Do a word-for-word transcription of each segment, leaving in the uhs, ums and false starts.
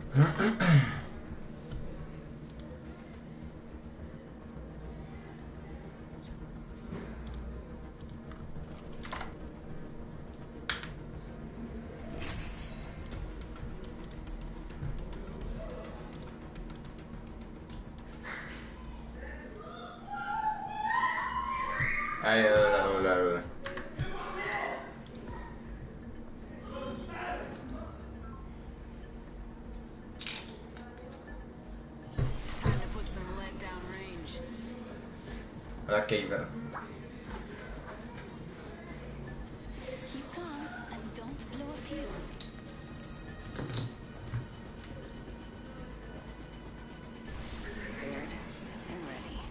Ay, hola, hola, hola. Hola, Keiver. Keep calm and don't blow a fuse. Prepared and ready.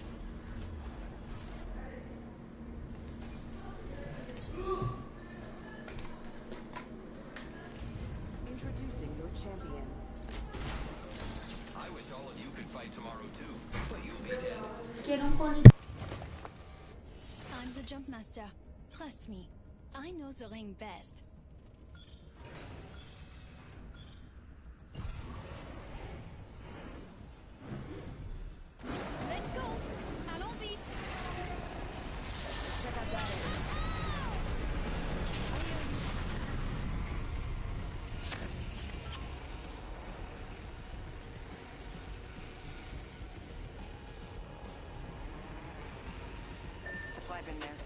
Introducing your champion. I wish all of you could fight tomorrow too, but you'll be dead. Quiero un pony. I'm the jump master. Trust me, I know the ring best. Let's go. Allons-y. Check out that area. Supply bin there.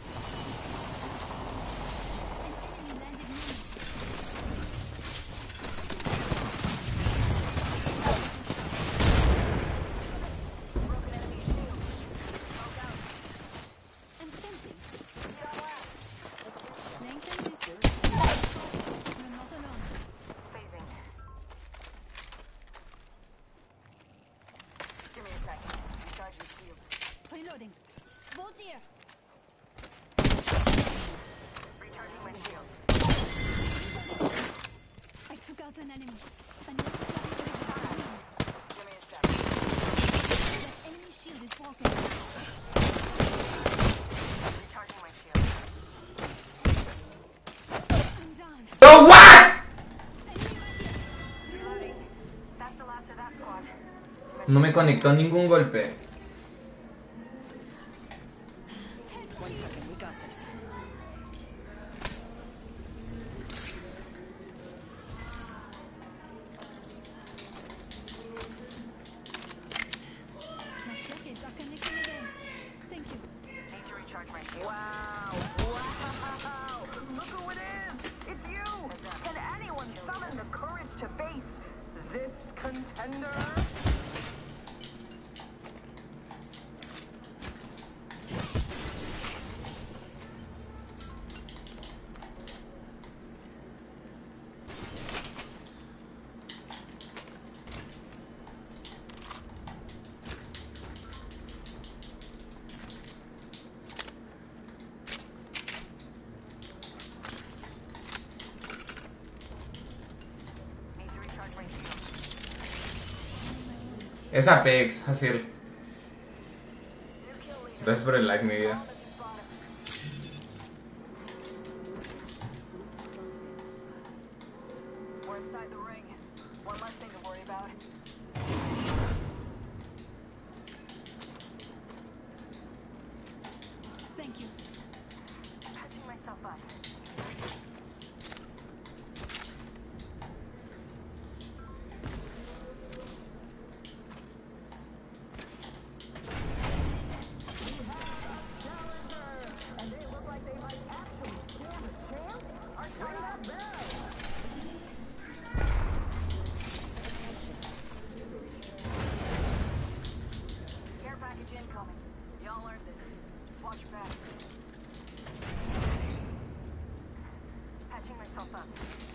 An enemy landed near me. Broken enemy shield. Smoke out. I'm fencing. Playing fences. You're not alone. Phasing. Give me a second. Recharge your shield. Reloading. Voltier. Recharging my shield. I took out an enemy. Unnecessary delivery. Give me a sec. That enemy shield is broken. Recharging my shield. I'm down. ¡Oh, what! Enemy right here. Reloading. That's the last of that squad. No me conectó ningún golpe. One second, we got this. My circuits are connecting again. Thank you. Need to recharge my shield. Wow! Wow! Look who it is! It's you! Can anyone summon the courage to face this contender? Need to recharge my shield. Es Apex, así el. New kill leader. Gracias por el like, mi vida. We're inside the ring. One less thing to worry about. Thank you. Patching myself up. And they look like they might actually stand a chance. Ring that bell. Care package incoming. Y'all earned this. Just watch your back. Patching myself up.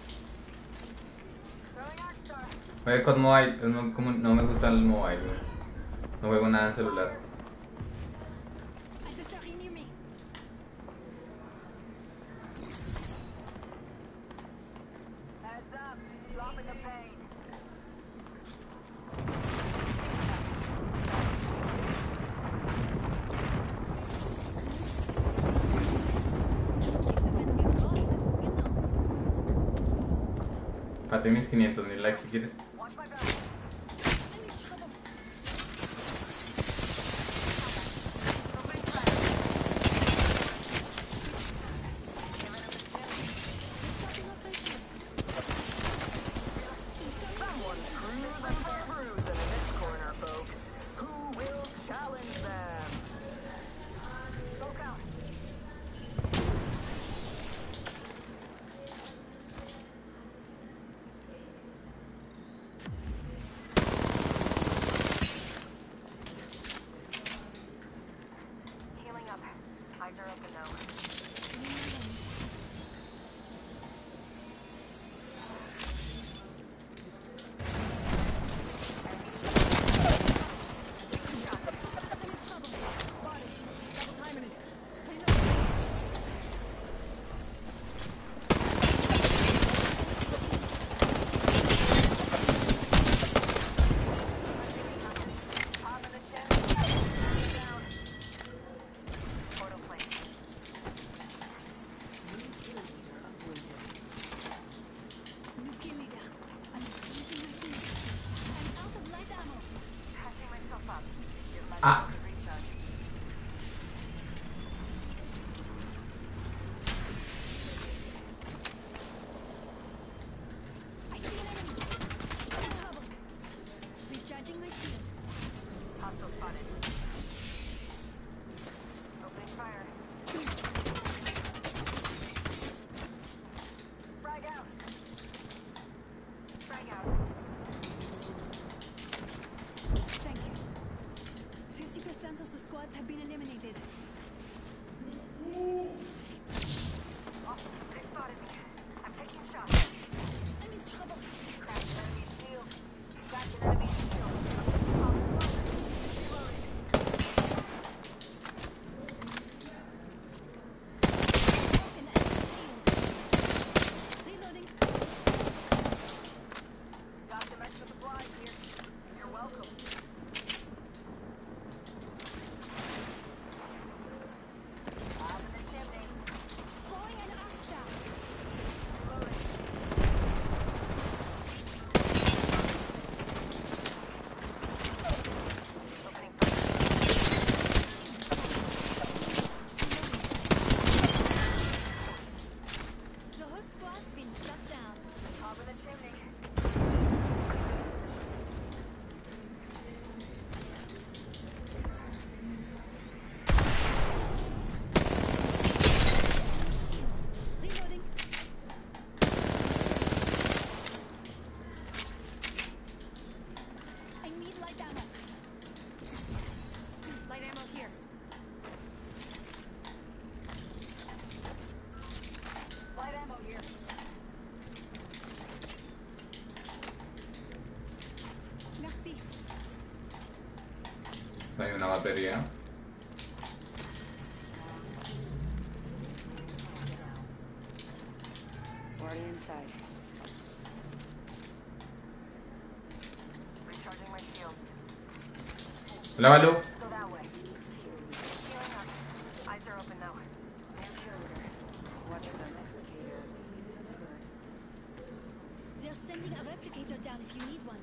Throwing Arc Star. Juegué con mobile, no, como no me gusta el mobile, güey. No juego nada en celular. Adversary near me. Heads up. Dropping the pain. If the fence gets crossed, we'll know. Pate mis quinientos mil likes si quieres. Watch my back. Everyone's cruising for cruising in this corner, folks. Who will challenge them? Smoke out. Healing up. Eyes are open now. Ah. I see an enemy. In trouble. Recharging my shields. Hostile spotted. Opening fire. Frag out. Frag out. Thank you. Fifty percent of the squads have been eliminated. Awesome. They spotted me. I'm taking shots. I'm in trouble. Cracked an enemy shield. Cracked an enemy shield. Hostile spotted. Reloading. Broken enemy shields. Reloading. Got some extra supplies here. You're welcome. Eyes in the chimney. Throwing an arc star. Reloading. Opening fire. The whole squad's been shut down. Top of the chimney. Reloading. I need light ammo. Light ammo here. Light ammo here. Merci. No hay una batería. Already inside. Recharging my shield. Hola, Balu. Go that way. Healing up. Eyes are open now. New kill leader. Watching the replicator. They're sending a replicator down if you need one.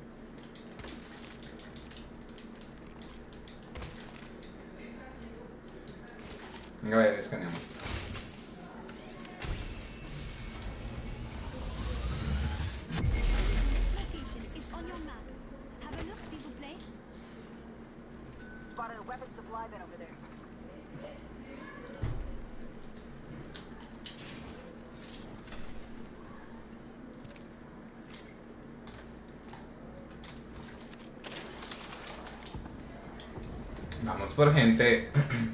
Venga, vaya, escaneamos. Next location is on your map. Have a look, s'il vous plaît. Spotted a weapon supply bin over there. Vamos por gente.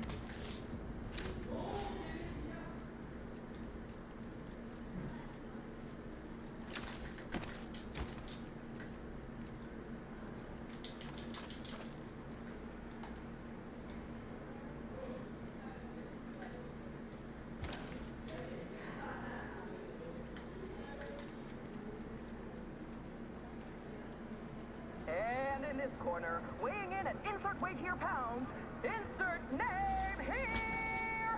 And in this corner, weighing in at insert weight here pounds, insert name here!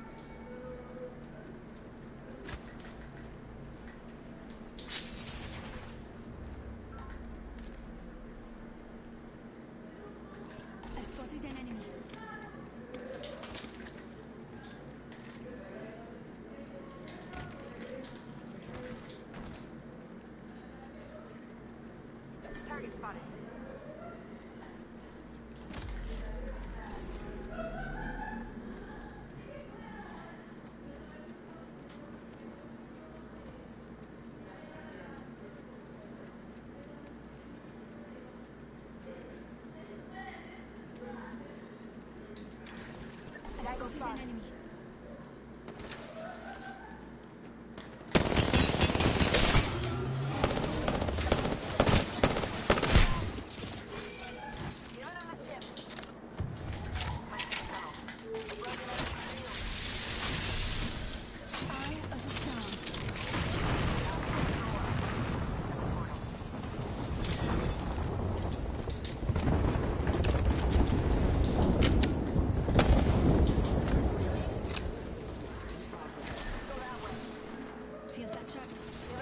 I've spotted an enemy. Spotted an enemy. Eye of the storm. Feels that shot.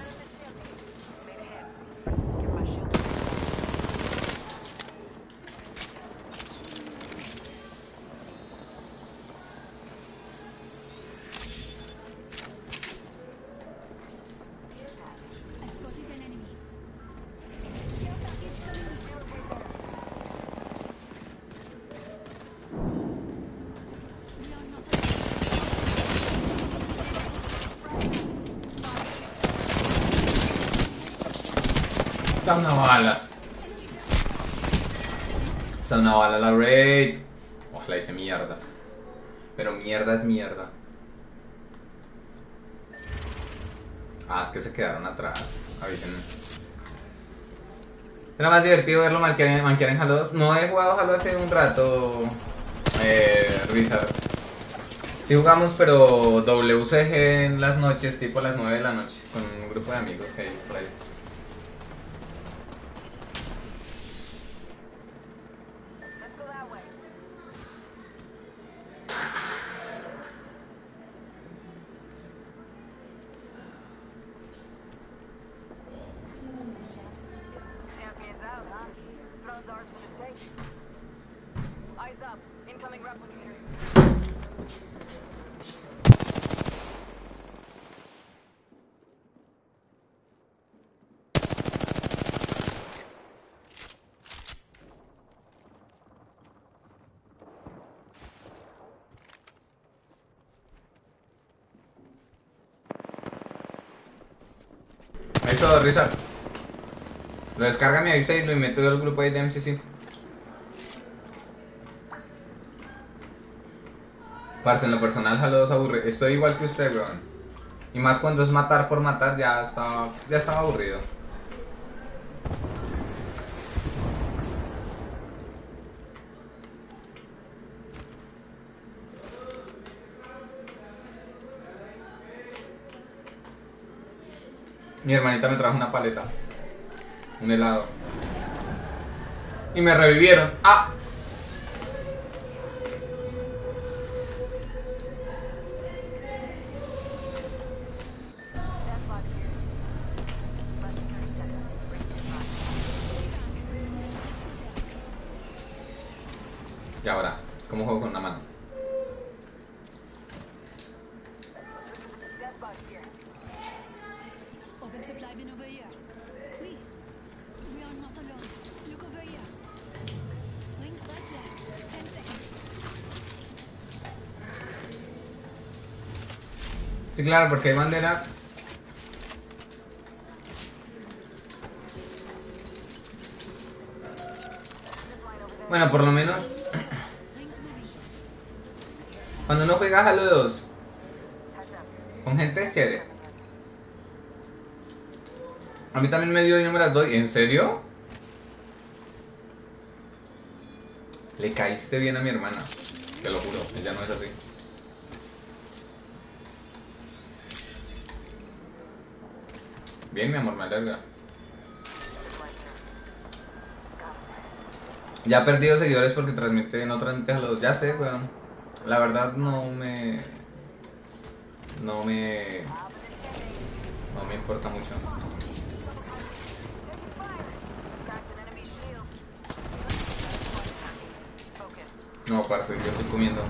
I've spotted an enemy. Care package coming in. We are not alone. Está una bala. Está una bala la raid. Oh, la hice mierda. Pero mierda es mierda. Ah, es que se quedaron atrás. Avísenme. Era más divertido verlo manquear manquear en Halo dos. No he jugado Halo hace un rato. Eh, Rizard. Sí jugamos, pero W C G en las noches, tipo a las nueve de la noche, con un grupo de amigos que hay por ahí. Champions out, huh? Throne's ours for the take. Eyes up. Incoming replicator. Ahí todo, Rizard. Lo descarga, me avisa y lo meto al grupo ahí de M C C. Parce, en lo personal Halo dos aburre. Estoy igual que usted, weón. Y más cuando es matar por matar, ya estaba, ya estaba aburrido. Mi hermanita me trajo una paleta. Un helado. Y me revivieron. ¡Ah! Y ahora, ¿cómo juego con una mano? Open supply bin over here. Oui. We are not alone. Look over here. Rings right there. Ten seconds. Sí, claro, porque hay bandera. Bueno, por lo menos Rings moving. cuando uno juega Halo dos con gente es chévere. A mí también me dio y no me las doy. ¿En serio? Le caíste bien a mi hermana. Te lo juro, ella no es así. Bien, mi amor, me alegra. Ya he perdido seguidores porque transmite, no transmite Halo dos. Ya sé, weón. La verdad no me... No me... No me importa mucho. No, parce, yo estoy comiendo.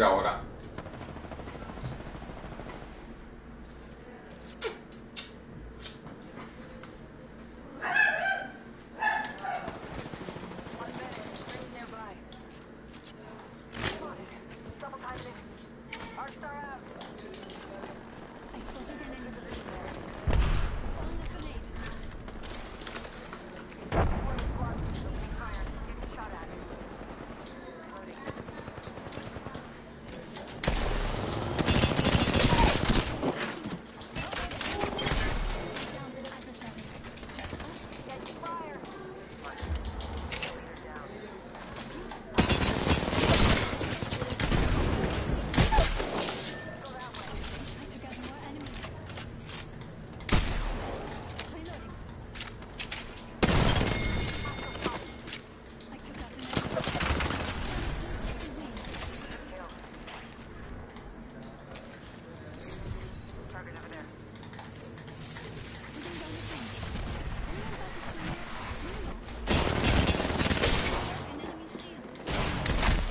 de ahora. One minute. Rings nearby. Spotted. Double timing it. Arcstar out. I spotted an enemy. Position there. Spawn a grenade. One squad. Opening fire. Getting shot at. Loading. Down to the adversary. Getting fire. Fire. Leader down. Go that way. I took out more enemies. Reloading. I took out an enemy. Kill. Target over there. Putting down the fence. Anyone passes through here? No. An enemy shield.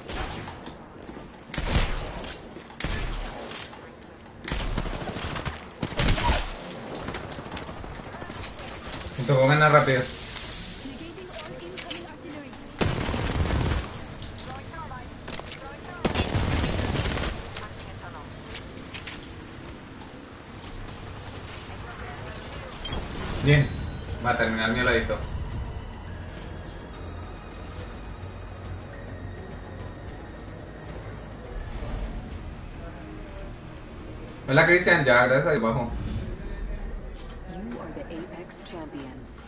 Me tocó ganar rápido. Negating all incoming artillery. Throwing turbine. Throwing turbine. Passing a tunnel. Bien. Va a terminar mi heladito. Hola Cristian, ya gracias ahí abajo. You are the Apex champions.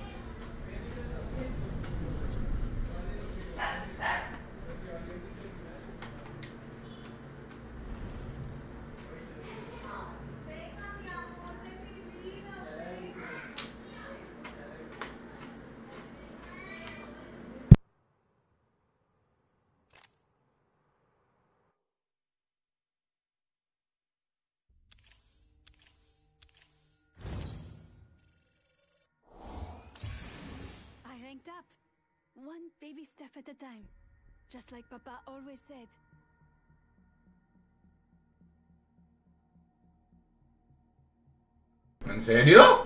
I ranked up. One baby step at a time. Just like Papa always said. ¿En serio?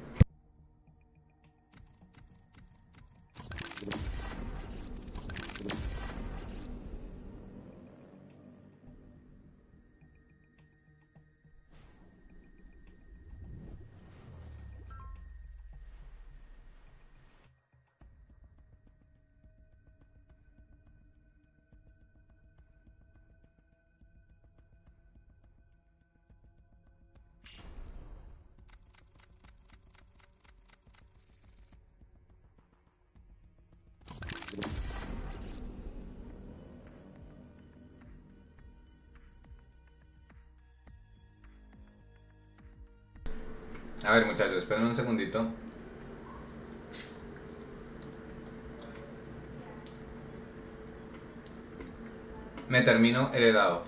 A ver muchachos, esperen un segundito. Me termino el helado.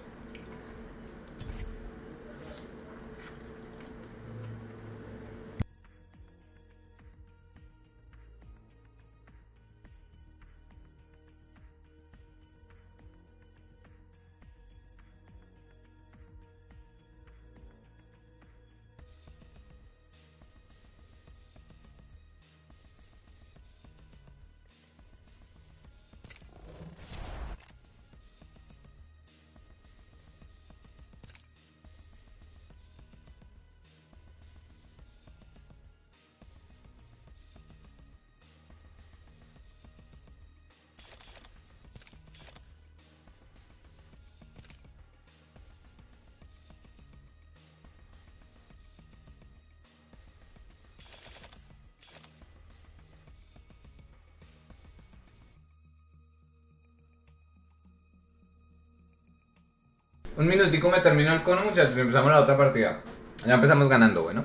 Un minutico me termino el cono muchachos y empezamos la otra partida. Ya empezamos ganando, bueno.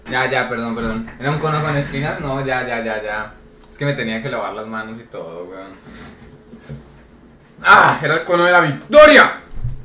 Ya, ya, perdón, perdón. ¿Era un cono con espinas? No, ya, ya, ya, ya. Es que me tenía que lavar las manos y todo, weón. ¡Ah! ¡Era el cono de la victoria!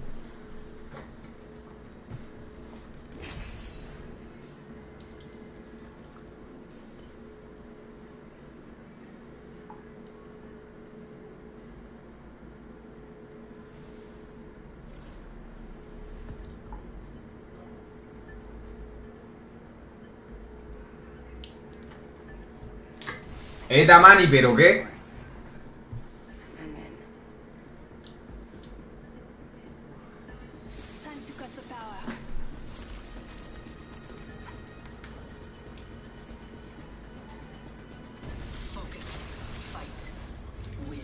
Eh, Damani, ¿pero qué? Time to cut the power. Focus. Fight. Win.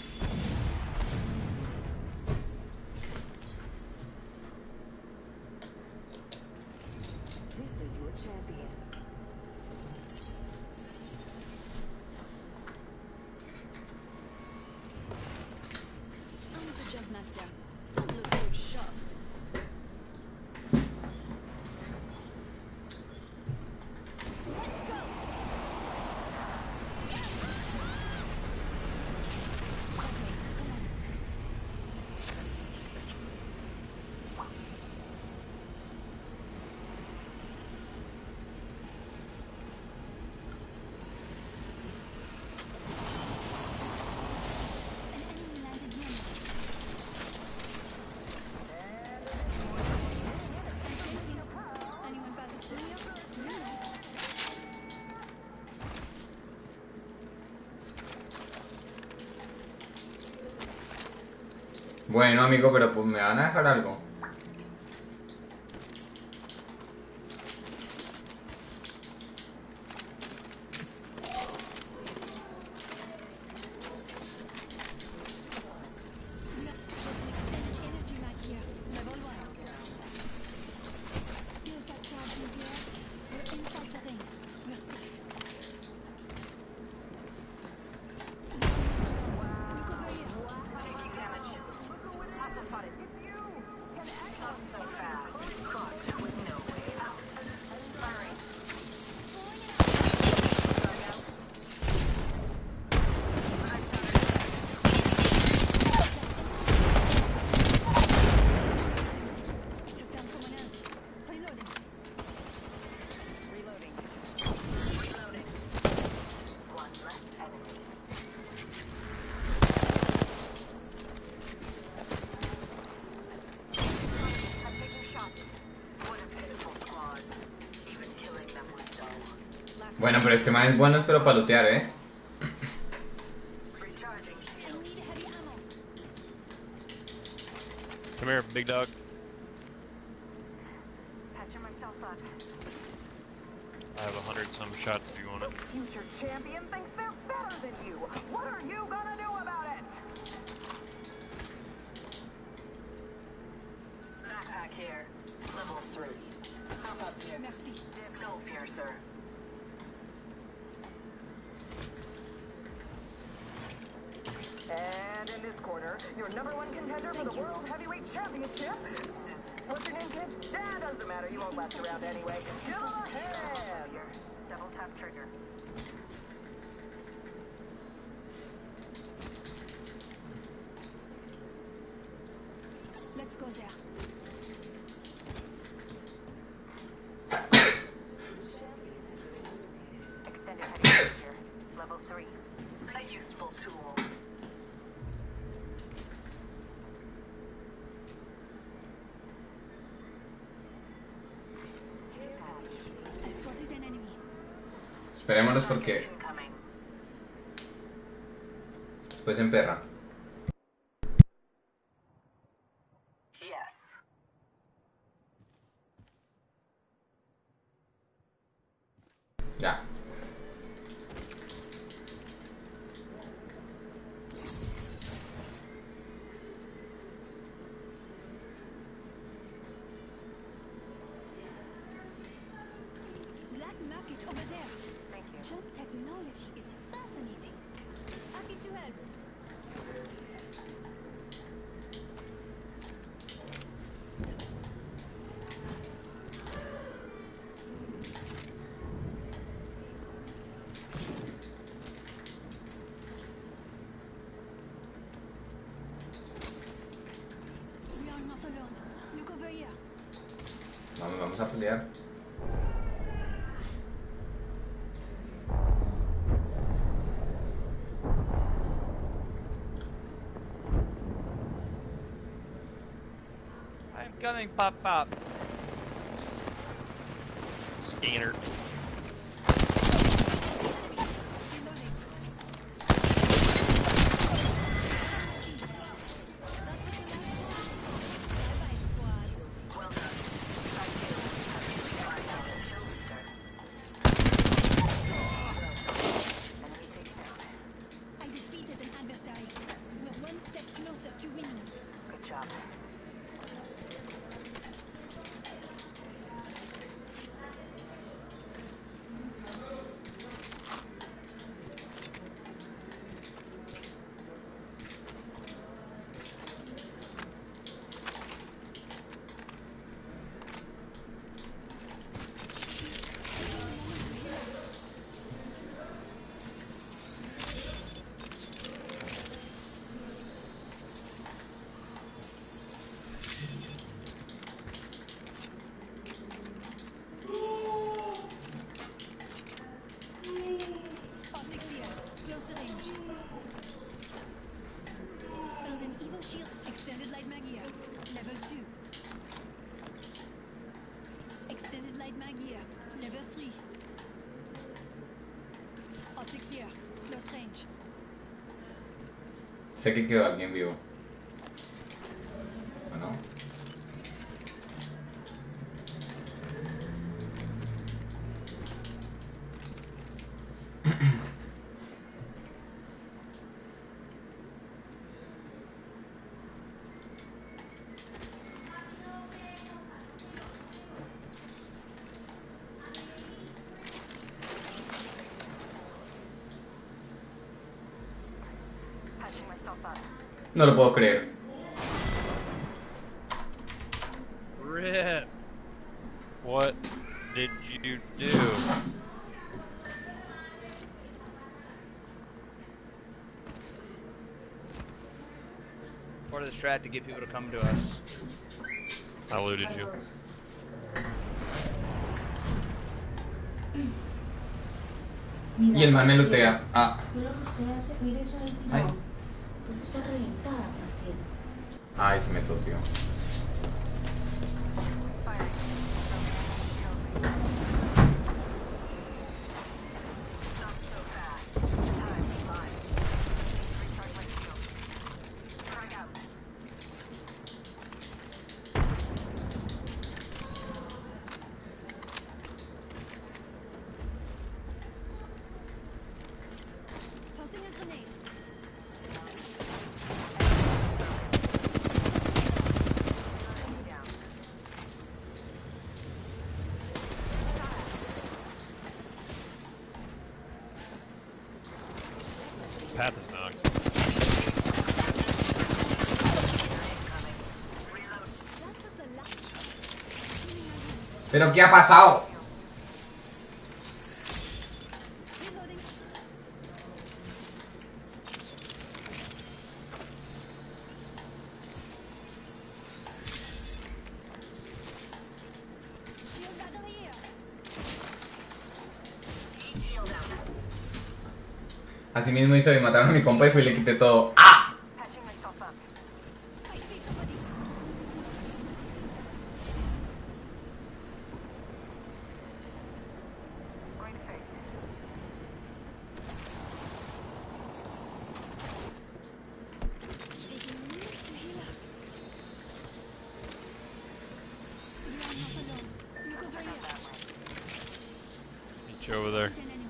This is your champion. I'm a jump master. Don't look so shocked. Let's go. An enemy landed near me. Anyone passes through here? No. Bueno, amigo, pero pues me van a dejar algo. There's an extended energy mag here. Level one. Skills are charges here. We're inside the ring. We're safe. Look over here. Taking damage. Hostile spotted. It's you! Can anyone so fast? Caught with no way out. Firing. Starting out. Took down someone else. Reloading. Reloading. Reloading. One left enemy. I'm taking shots. What a pitiful squad. Even killing them was dull. Bueno, pero este man es bueno, pero para lootear, ¿eh? Recharging I shield. need heavy ammo. Come here, big dog. Patching myself up. I have a hundred some shots if you want it. Future champion thinks they're better than you. What are you gonna do about it? Backpack here. Level three. Hop up here. Merci. Skull piercer. And in this corner, your number one contender for the World Heavyweight Championship. What's your name, kid? That doesn't matter. You won't last around anyway. Give him a hand. Double tap trigger. Let's go there. Extended heavy here. Level three. A useful tool. I spotted an enemy. Esperémonos porque Incoming. después se emperra. Yes. Ya. Black market over there. Thank you. Jump technology is fascinating. Happy to help. Vamos, vamos a pelear. I'm coming, pop pop. Scanner. Reloading. Sheet. That's the last one. Bye-bye, squad. Well done. I do. Right now, the kill leader. Enemy taken down. I defeated an adversary. We're one step closer to winning. Good job. Optics here. Closer range. Build an Evo shield. Extended light mag here. Level two. Extended light mag here. Level three. Optics here. Close range. Sé que quedó alguien vivo. ¿O no? Patching myself up. No lo puedo creer. Rip. What did you do? Part of the strat to get people to come to us. I looted you. Y el man me lutea. Ah. Yo lo que usted hace, mire eso ahí Ay. tirado. Eso está reventada, Castiel. Ay, se me toteó. Firing. Not so fast. Time's fine. Recharge my shield. Frag out. Tossing a grenade. Enemy down. Path is knocked. Incoming. Reload. That was a lot. Cleaning our hands. ¿Pero qué ha pasado? Reloading. Shield battery here. Shield out. Así mismo hizo y mataron a mi compa y fui y le quité todo. ¡Ah! Patching myself up. I see somebody. Going to face. Taking minutes to heal up. You are not alone. Look over here. That way. Meet you over there. An enemy.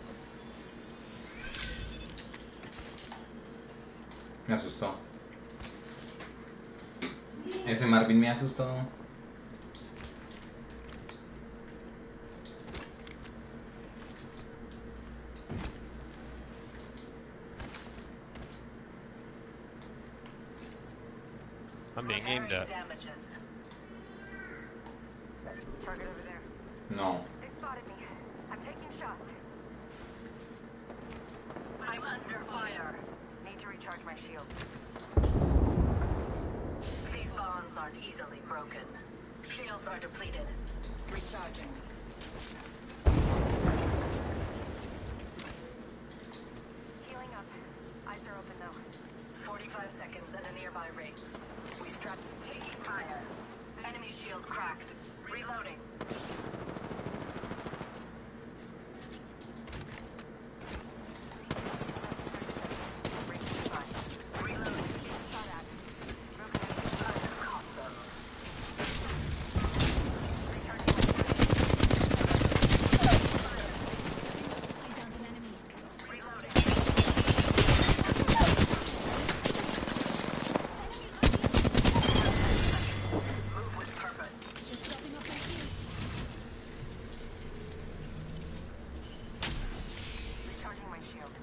Me asustó. Ese Marvin me asustó. I'm being aimed at. Damages. Target over there. No. They spotted me. I'm taking shots. I'm under fire. Need to recharge my shield. These bonds aren't easily broken. Shields are depleted. Recharging. Healing up. Eyes are open though. forty-five seconds and a nearby ring. We strap taking fire. Enemy shield cracked. Reloading. Reloading. Shot at. Caught them. I downed an enemy. Reloading. Move with purpose. Just dropping off my shields. Recharging my shields.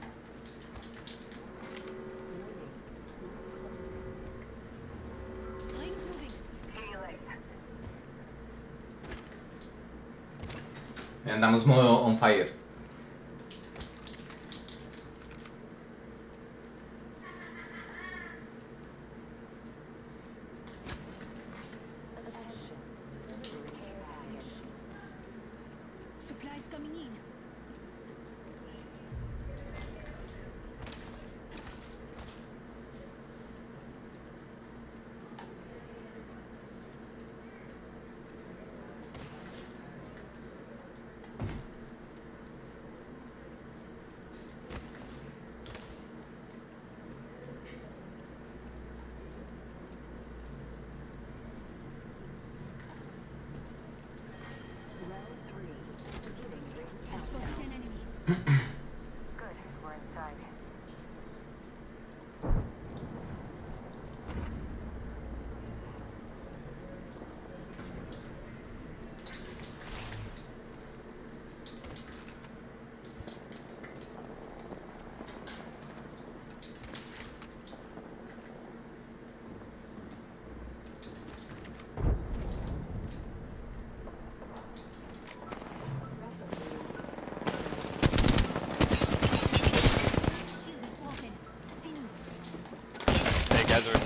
Ring's moving. Healing. Andamos modo on fire. Supplies coming in. I've spotted an enemy. Good. We're inside. Shield is broken. Fini. Hey guys, are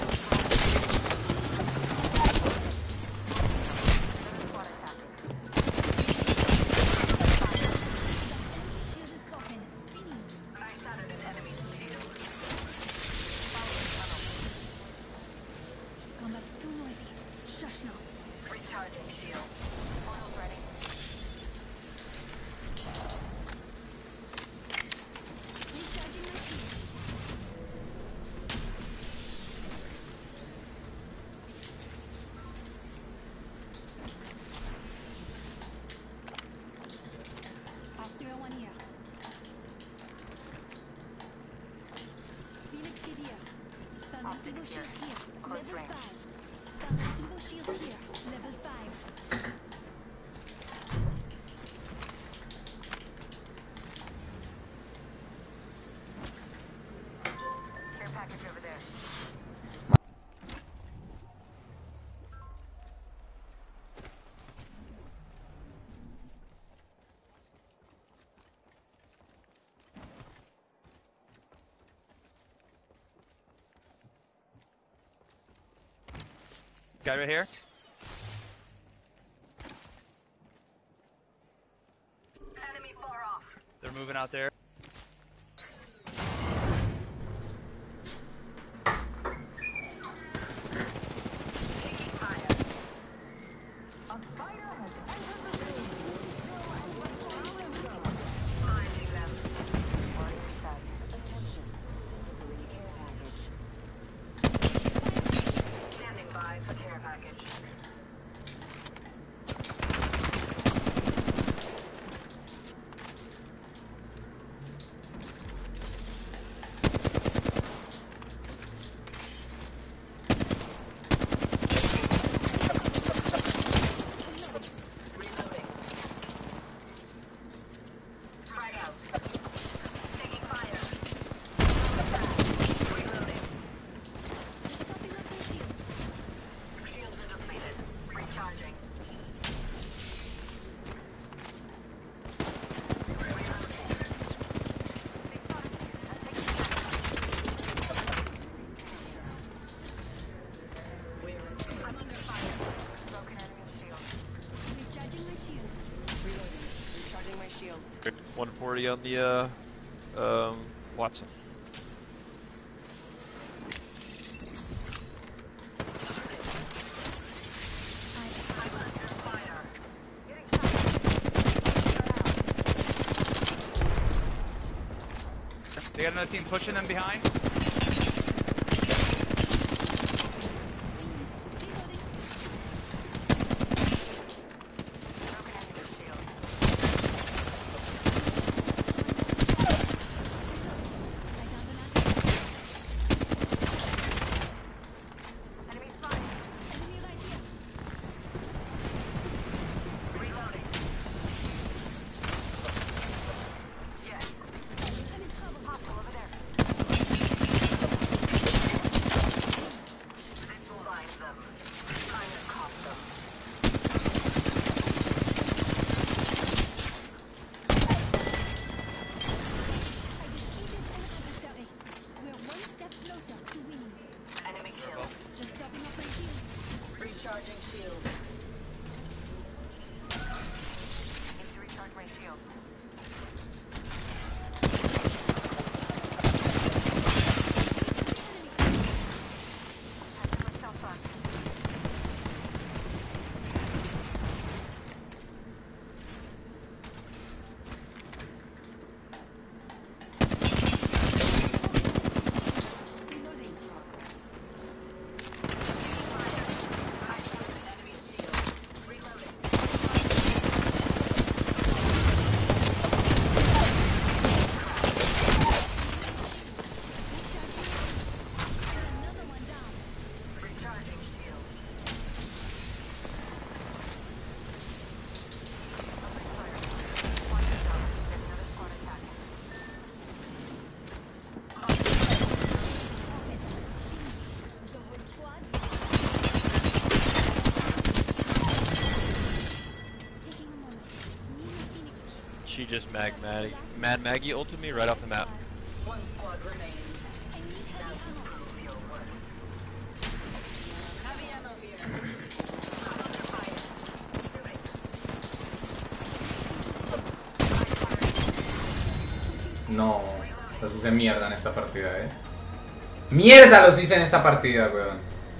Squad attacking. Shield is broken. Fini. I shattered an enemy's shield. Combat's too noisy. Shush now. Recharging shield. Portal's ready. Recharging my shield. Arsenal one here. Phoenix kid here. Found an Optics Evo here. shield here. Close Level range. five. Found an Evo shield here. Level five. Care package over there. Guy right here. Enemy far off. They're moving out there. Taking fire. A fighter has entered the ring. Finding them. We're inside. Standing by for care package. one forty on the uh, um, Watson. They got another team pushing them behind. Recharging shields. Need to recharge my shields. Patching myself up. Recharging shields. Open fire. One down. There's another squad attacking. The whole squad. Taking a moment. Need a Phoenix kit. She just mag Maggie, Mad Maggie ulted me right off the map. One squad remains. I need heavy ammo. Prove your worth. Heavy ammo here. I'm under fire. Moving. No, los hice mierda en esta partida, eh. ¡Mierda los hice en esta partida, weón!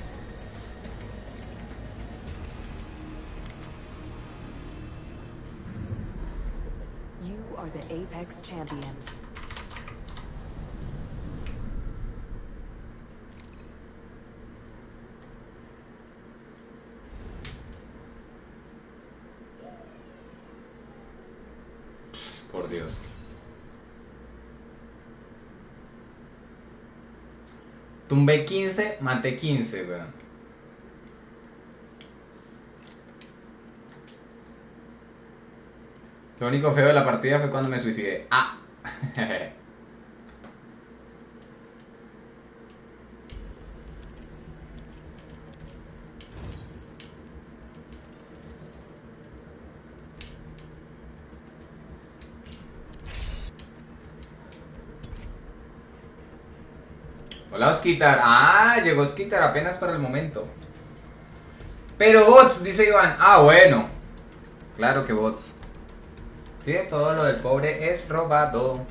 You are the Apex champions. Por Dios. Tumbé quince, maté quince, weón. Lo único feo de la partida fue cuando me suicidé. ¡Ah! Hola Osquitar. Ah, llegó Osquitar apenas para el momento. Pero bots, dice Iván. Ah, bueno. Claro que bots. Sí, todo lo del pobre es robado.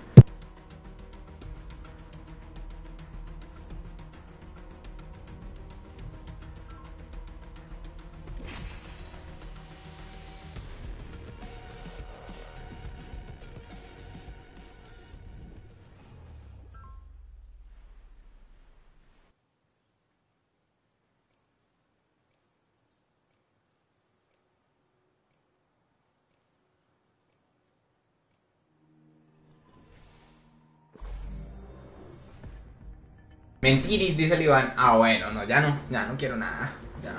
Mentiris, dice el Iván. Ah, bueno, no, ya no, ya no quiero nada. Ya.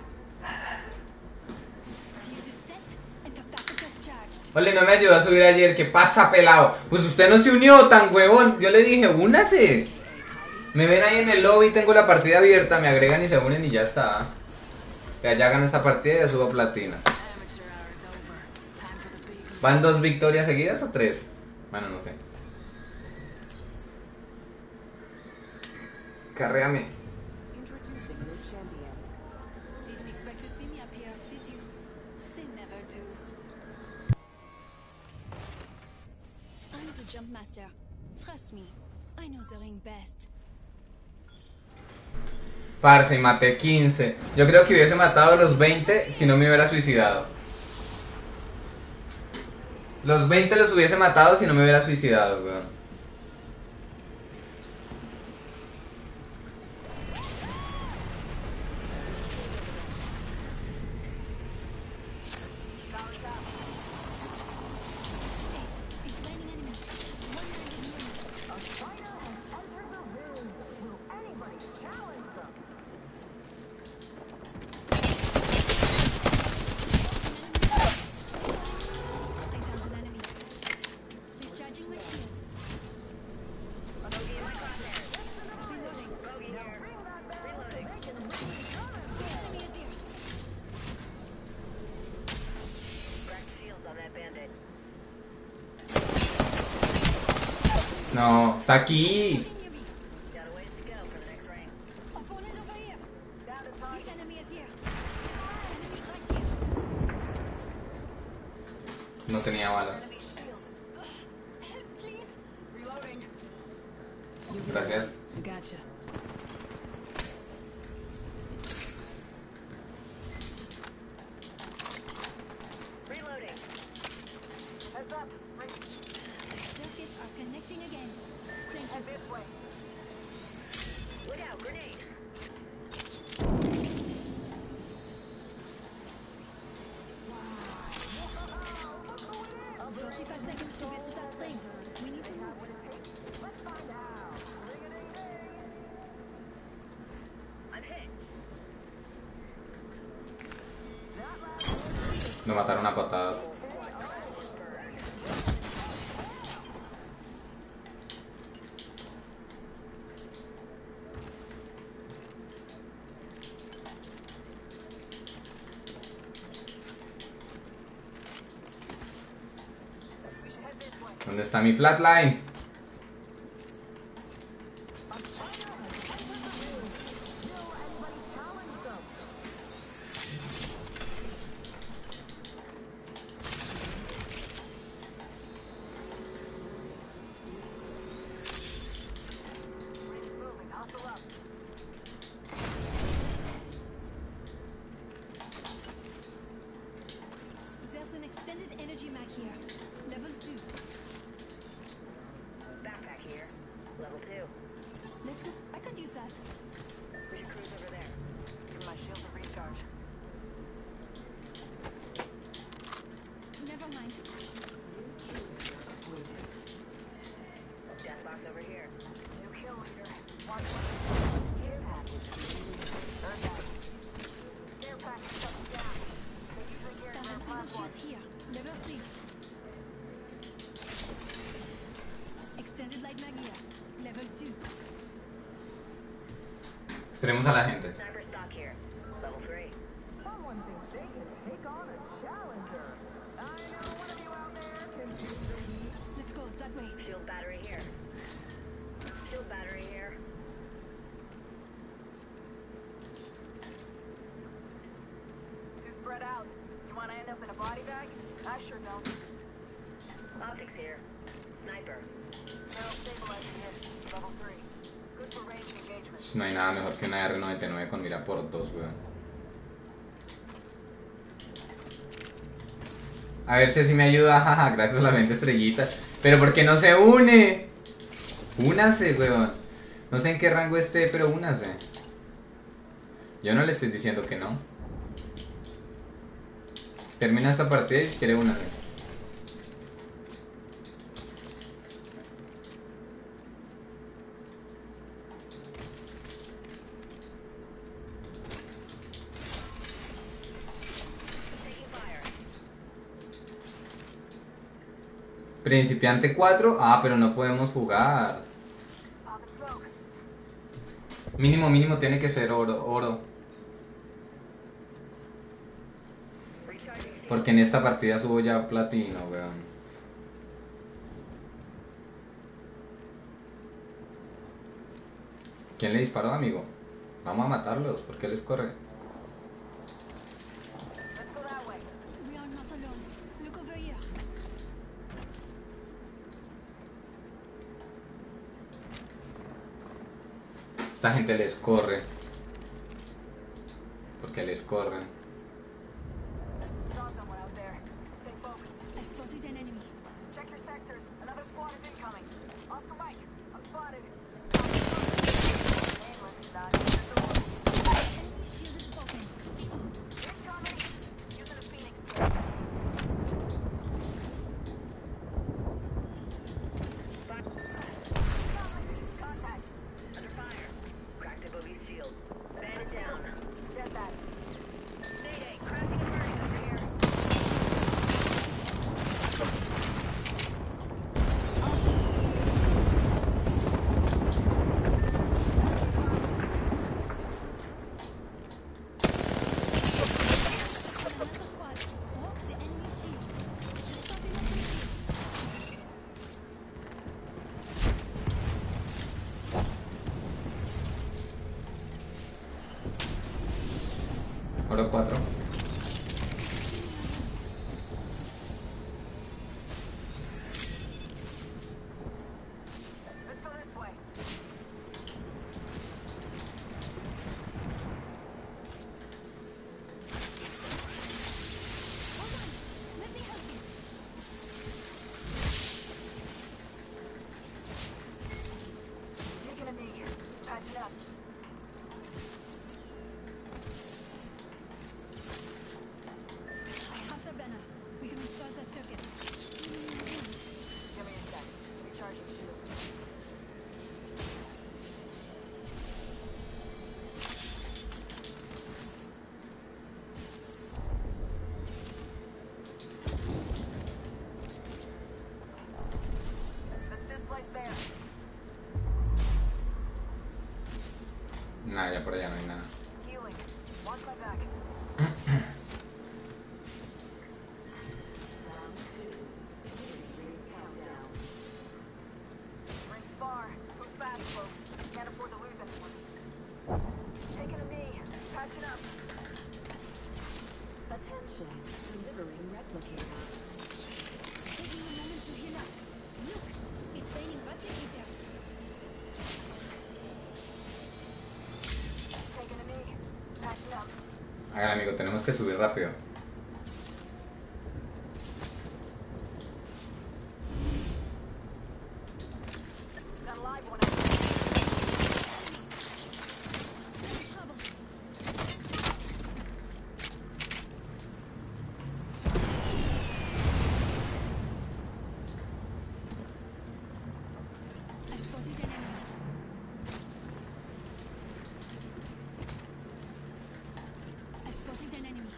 Fuse is set and capacitors charged. Ole, no me ayudó a subir ayer. ¿Qué pasa, pelado? Pues usted no se unió, tan huevón. Yo le dije, únase. Me ven ahí en el lobby, tengo la partida abierta, me agregan y se unen y ya está. Ya, ya gano esta partida y ya subo platina. ¿Van dos victorias seguidas o tres? Bueno, no sé. Carréame. Introducing your champion. Didn't expect to see me up here, did you? They never do. jump master. Trust me, I know the ring best. Parce, maté quince. Yo creo que hubiese matado los veinte si no me hubiera suicidado. Los veinte los hubiese matado si no me hubiera suicidado, weón. It's raining enemies. one hundred units. A fighter has entered the ring. Will anybody challenge them? I found an enemy. Discharging my shields. Reloading. The enemy is here. Cracked shields on that bandit. No, está aquí. Near me. Got a ways to go for the next ring. Opponent over here. The enemy is here. Enemy right here. No tenía balas. Help, please. Reloading. Gracias. Gotcha. Reloading. Heads up. Ring. Circuits are connecting again. Thank Head you. this way. Look out, grenade. forty-five seconds to get to that ring. We need to move. Let's find out. Ring-a-ding-ding. I'm hit. Lo mataron a patadas. ¿Dónde está mi flatline? Moving. Hustle up. There's an extended energy mag here. Level two. Backpack here. Level two. Let's go. I could use that. We should cruise over there. Give my shield a recharge. Never mind. Death box over here. New kill leader. Watch. Care package. Earn that. Care package shuts down. They usually carry Found their an eagle platform. shield here. Level three. Extended light mag here. Level two. Esperemos a la gente. Sniper stock here. Level three. Someone thinks they can take on a challenger. I know one of you out there can do the heat. Let's go. That way. Shield battery here. Shield battery here. Too spread out. You want to end up in a body bag? I sure don't. Optics here. Sniper. Barrel stabilizing here. Level three. Good for range engagement. No hay nada mejor que una R noventa y nueve con mira por dos, weón. A ver si así me ayuda, jaja, gracias a la veinte estrellitas. Pero ¿por qué no se une? Únase, weón. No sé en qué rango esté, pero únase. Yo no le estoy diciendo que no. Termina esta partida y si quiere únase. Taking fire. Principiante cuatro. Ah, pero no podemos jugar. Pop and smoke. Mínimo, mínimo tiene que ser oro, oro. Recharging shield. Porque en esta partida subo ya platino, weón. ¿Quién le disparó, amigo? Vamos a matarlos, ¿por qué les corre? Let's go that way. We are not alone. Look over here. Esta gente les corre. Porque les corren. Saw someone out there. Stay focused. I spotted an enemy. Check your sectors. Another squad is incoming. Oscar Mike, I'm spotted. Nameless, not the door. Enemy shield is broken. Incoming. Using a Phoenix kit. Contact. Under fire. Cracked a bogey shield. Man it down. Get that. Mayday. Crashing and burning over here. Another squad. Walk the enemy shield. Stop him at the shield. Oro cuatro. Let's go this way. Hold on. Let me help you. Taking a knee. Patching up. I have the banner. We can restore the circuits. Give me a sec. Recharging shield. Let's displace there. Nada, ya por allá no hay nada. Healing. Watch my back. Ring's far. Move fast, folks. Can't afford to lose anyone. Taking a knee. Patching up. Attention. Delivering replicator. Taking a moment to heal up. Look, it's raining replicators. Taking a knee. Patching up. Hagan amigo, tenemos que subir rápido. Got a live one out there. No trouble. I spotted an enemy. I spotted an enemy.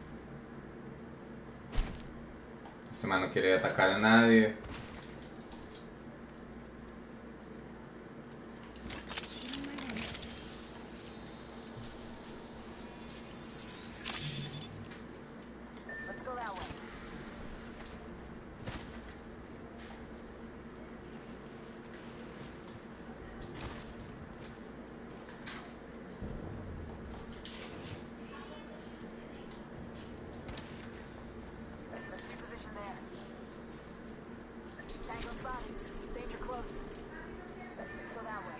Este man no quiere atacar a nadie. Healing my wounds. Let's go that way. Let's reposition there. Tango spotted. Danger close. Let's go that way.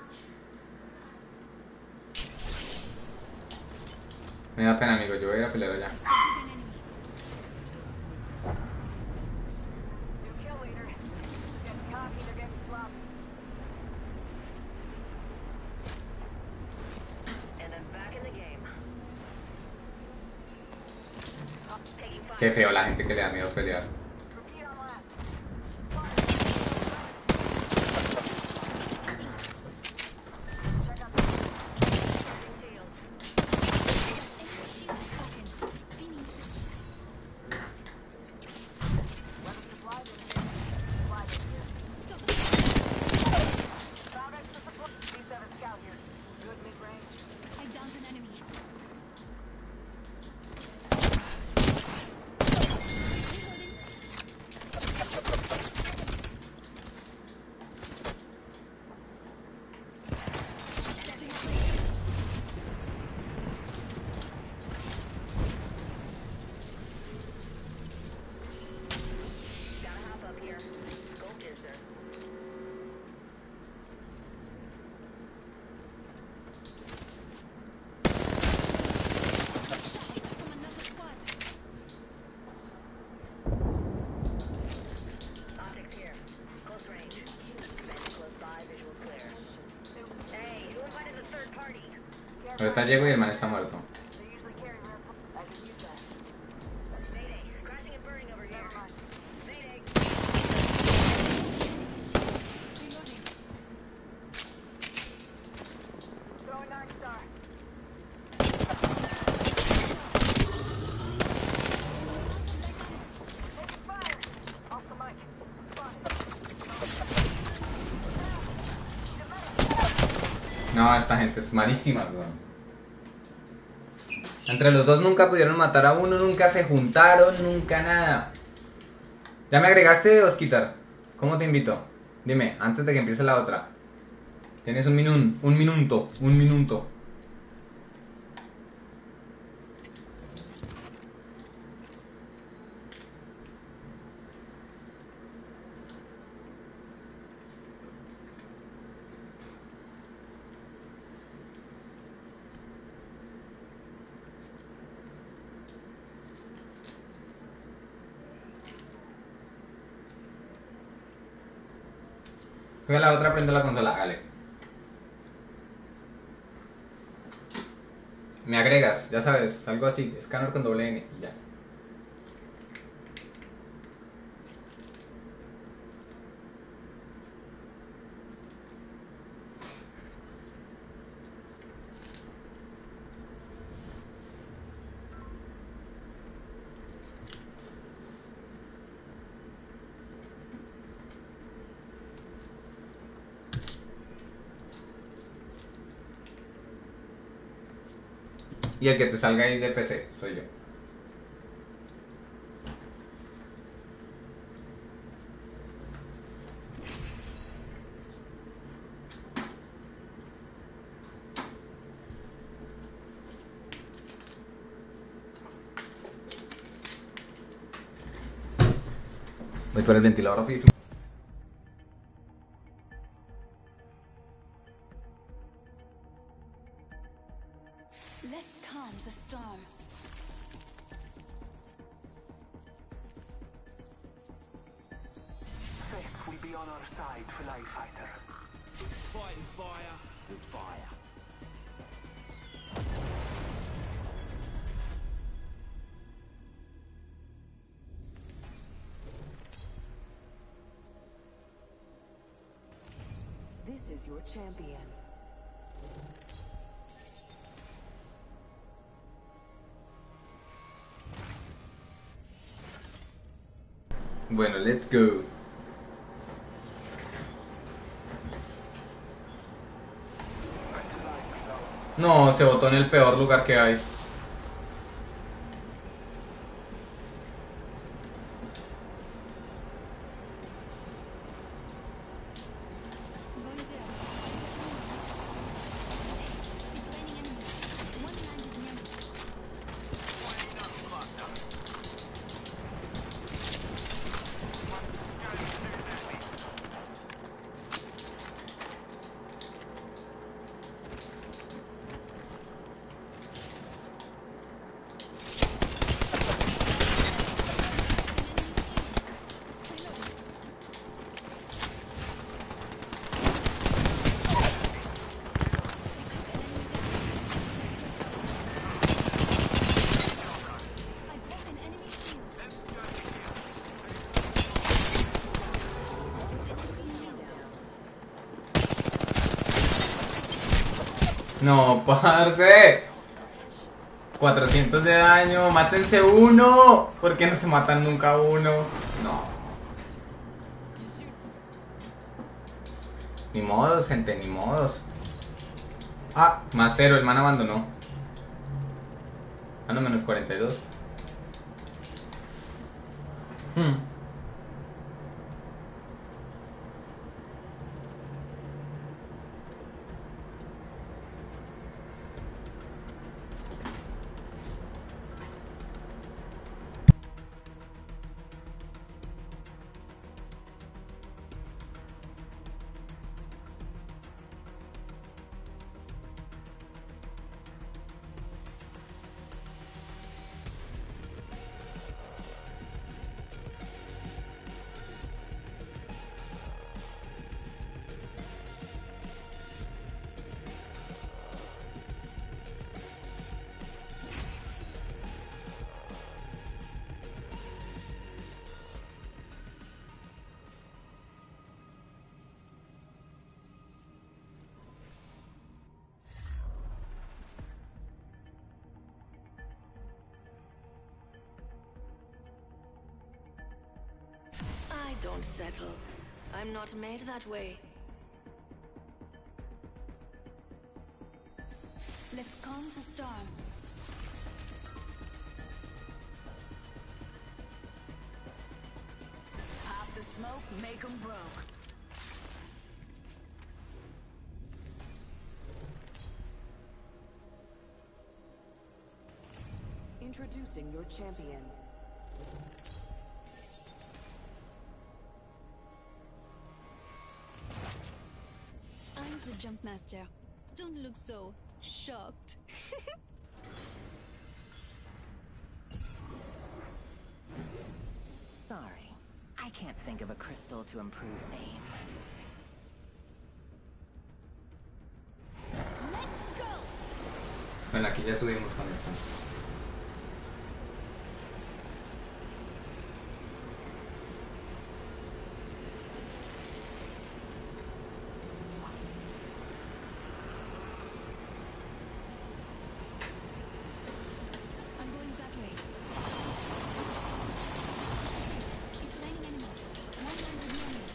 Me da pena amigo, yo voy a ir a pelear allá. I spotted an enemy. New kill leader. Getting cocky, they're getting sloppy. And I'm back in the game. Taking fire. Qué feo la gente que le da miedo pelear. Repeat on last. Check out the Shield. Enemy shield is broken. Finish. weapons supplied in here. Supplied in here. Doesn't Found extra supply. C seven scout here. Good mid-range. I downed an enemy. Reloading. Ahorita llego y el man está muerto. They usually carry red. I could use that. Mayday. Crashing and burning over here. Mayday. Reloading. Throwing Dark Star. Open fire. Off the mic. No, esta gente es malísima, weón. Entre los dos nunca pudieron matar a uno, nunca se juntaron, nunca nada. ¿Ya me agregaste, Osquitar? ¿Cómo te invito? Dime, antes de que empiece la otra. Tienes un minun, un minuto, un minuto. Juega la otra, prendo la consola, dale. Me agregas, ya sabes, algo así, escáner con doble N y ya. Y el que te salga ahí de P C, soy yo. Voy por el ventilador rapidísimo. Let's calm the storm. Faith will be on our side, Fly Fighter. Fighting fire with fire. This is your champion. Bueno, let's go. No, se botó en el peor lugar que hay. Going zero. It's raining enemies. One landed near me. I broke an enemy shield. Enemy shield down. No, parce. cuatrocientos de daño. Mátense uno. ¿Por qué no se matan nunca uno? No. Ni modos, gente, ni modos. Ah, más cero, el man abandonó. Ah, no, menos cuarenta y dos. Hmm. don't settle. I'm not made that way. Let's calm the storm. Pop the smoke, make 'em broke. Introducing your champion. I'm the jump master. Don't look so shocked. Sorry, I can't think of a crystal to improve aim. Let's go! Bueno, aquí ya subimos con esto. I'm going that way. It's raining enemies. One landed near me.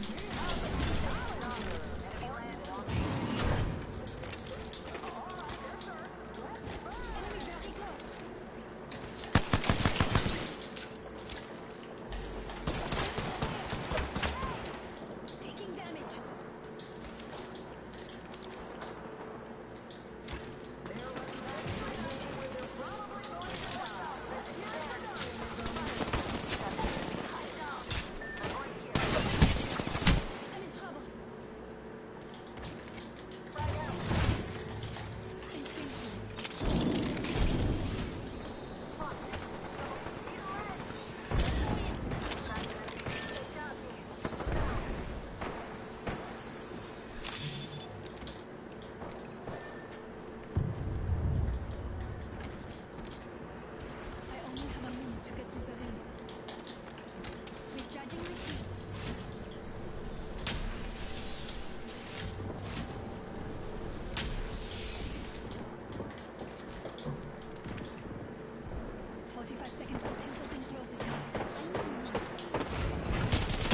Enemy very close. Taking damage. I'm in trouble. I'm thinking. I only have a minute to get to the ring. Recharging my shields. Forty-five seconds until the ring closes. I need to move.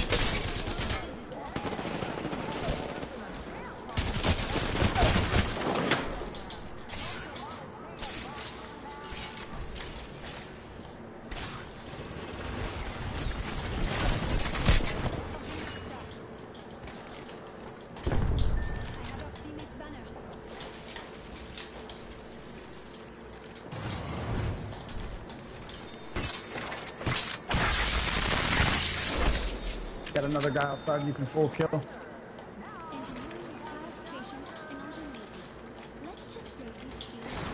I have our teammate's banner. Got another guy outside you can full kill. Engineering requires patience and ingenuity. Let's just say these skills are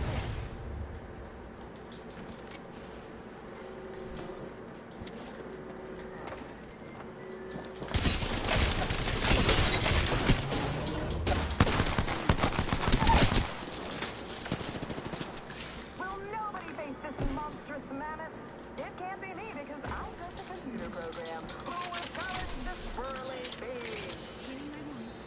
Will nobody face this monstrous mammoth? It can't be me because I'm just a computer program. Who will challenge this burly beast? healing my wounds.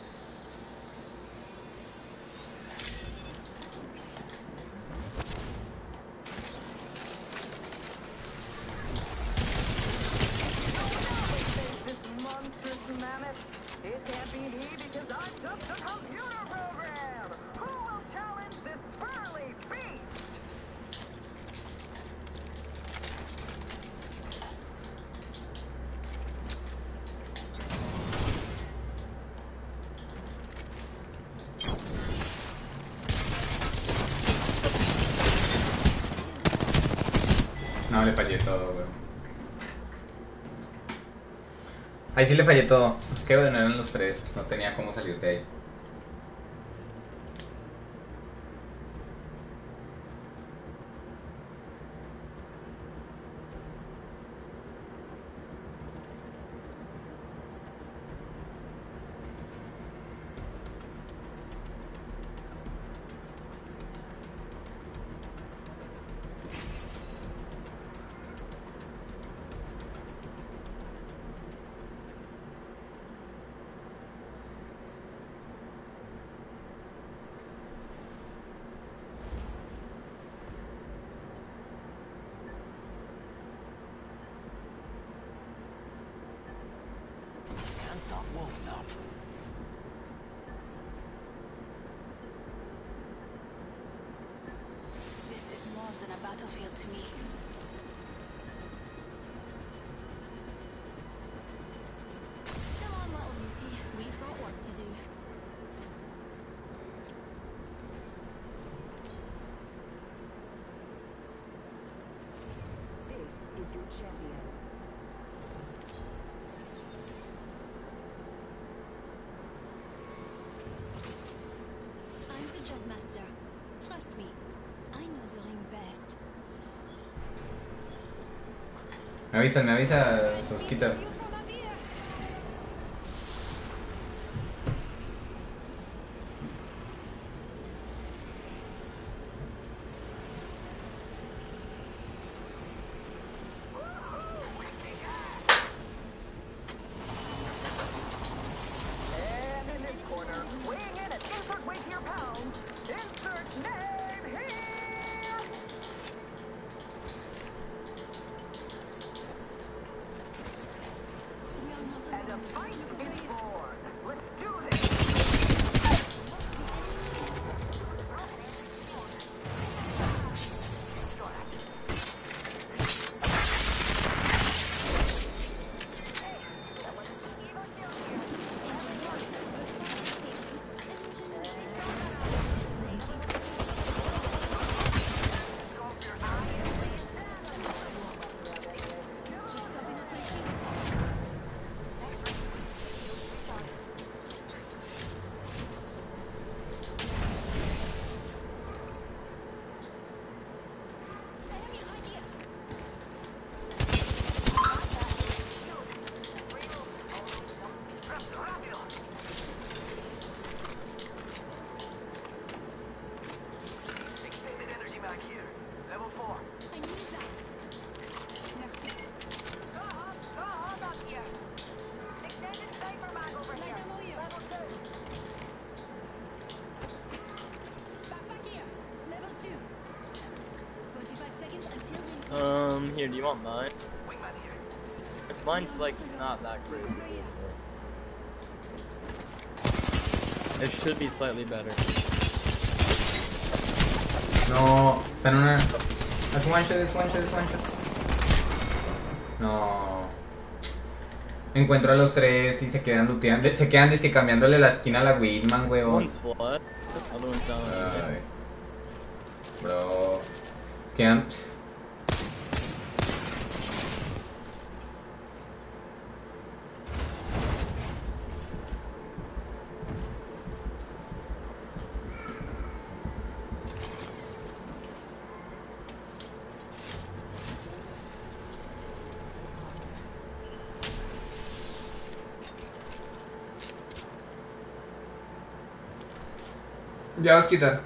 This monstrous mammoth? It can't be me because I'm just a computer program. Who will challenge this burly beast? No, le fallé todo, weón. Ahí sí le fallé todo. Qué bueno, eran los tres. No tenía cómo salir de ahí. Wolves up. This is more than a battlefield to me. Come on, little beauty. We've got work to do. This is your champion. I'm the jump master. Trust me. I know the ring best. Me avisan, me avisa, Sosquita. You from up here. And in this corner, weighing in at insert weight to your pounds, insert name here! We are not And a alone. fight Look over is here. born. Let's do this! Extended energy back here. Level four. I need that. Merci. Go on, go on up here! Extended sniper mag over Light here. ammo here. Level two. Backpack here. Level two. forty-five seconds until we Um, here, do you want mine? Wingman here. Mine's like not that great. Look over here. It should be slightly better. No, está en una. Es one shot, es one shot, es one shot. No. Encuentro a los tres y se quedan looteando. Se quedan disque cambiándole la esquina a la Whitman, weón. One's flat, the other one's down. Ay. Bro. Quedan. Ya vas a quitar.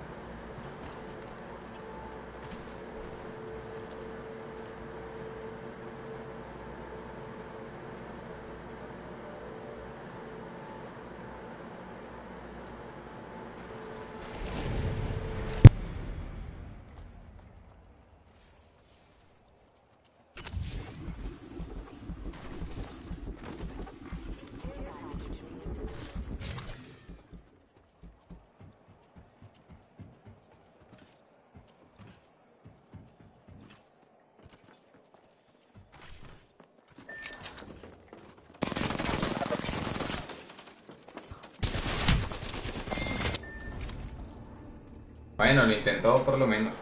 Bueno, lo intentó por lo menos.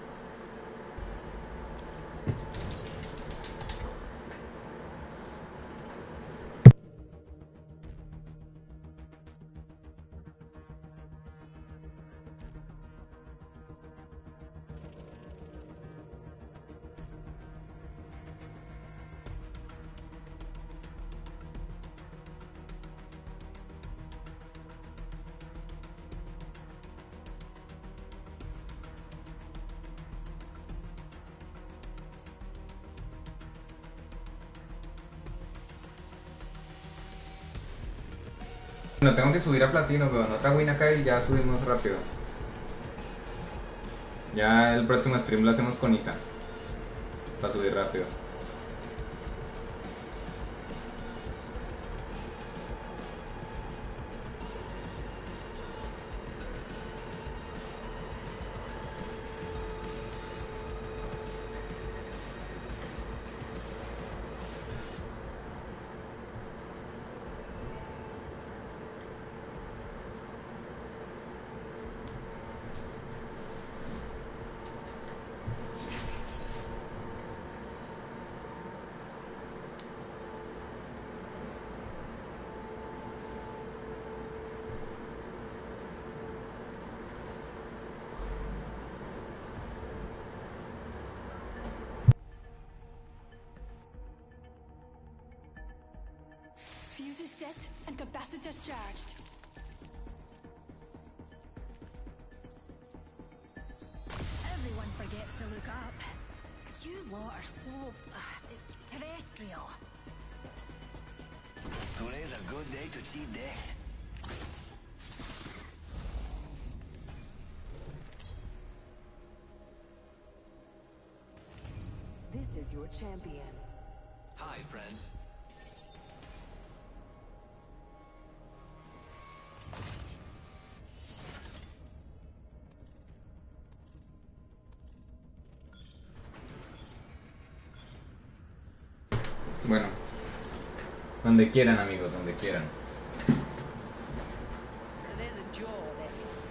No tengo que subir a platino, weón. Otra win acá y ya subimos rápido. Ya el próximo stream lo hacemos con Isa. Para subir rápido. set and capacitors charged. Everyone forgets to look up. You lot are so uh, terrestrial. Today's a good day to cheat day. This is your champion. Hi, friends. Bueno, donde quieran, amigos, donde quieran. There's a jaw there.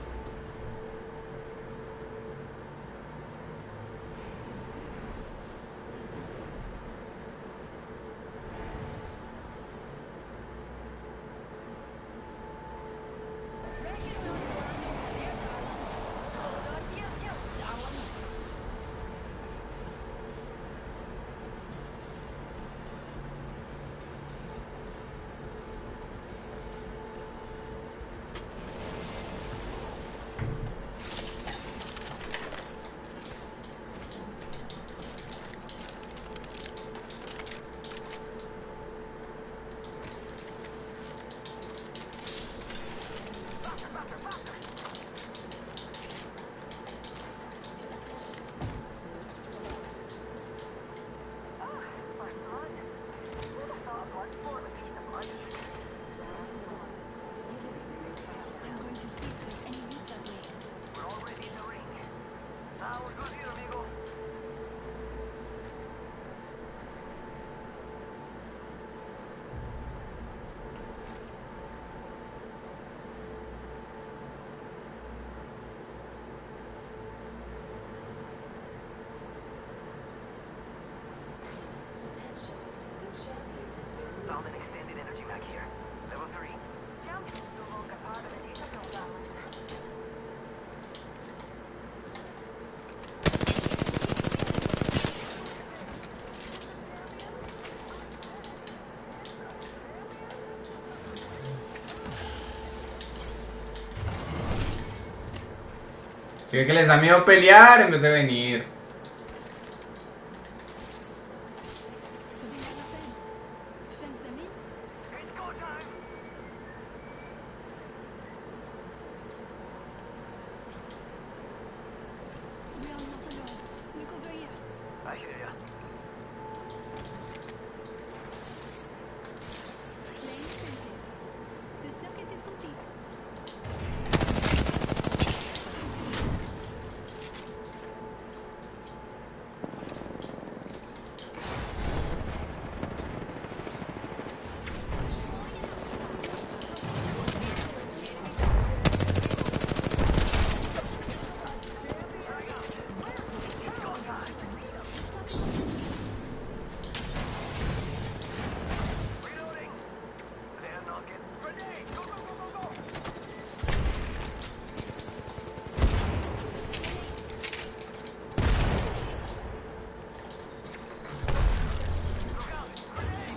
I'm going to see if there's any roots up here. We're already in the ring. Ah, we're good here, amigo. Found an extended energy back here. Level three. Jump. No longer part of the data flow balance. Sí, que les da miedo pelear en vez de venir. Putting down a fence. Fence them in. It's go time. We are not alone. Look over here. I hear ya. Laying the fences. The circuit is complete. Reloading. They're knocking. Grenade. Go, go, go, go, go. Look out. Grenade.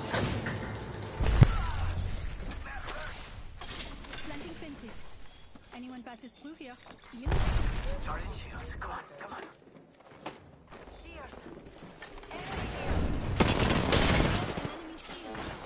Planting fences. Anyone passes through here, you. Charging shields. Come on, come on. Cheers. An enemy shield.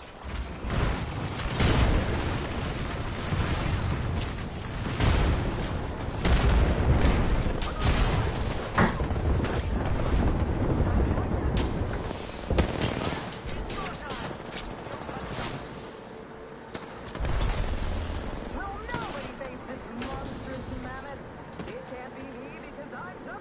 Will nobody face this monstrous mammoth? It can't be me because I'm the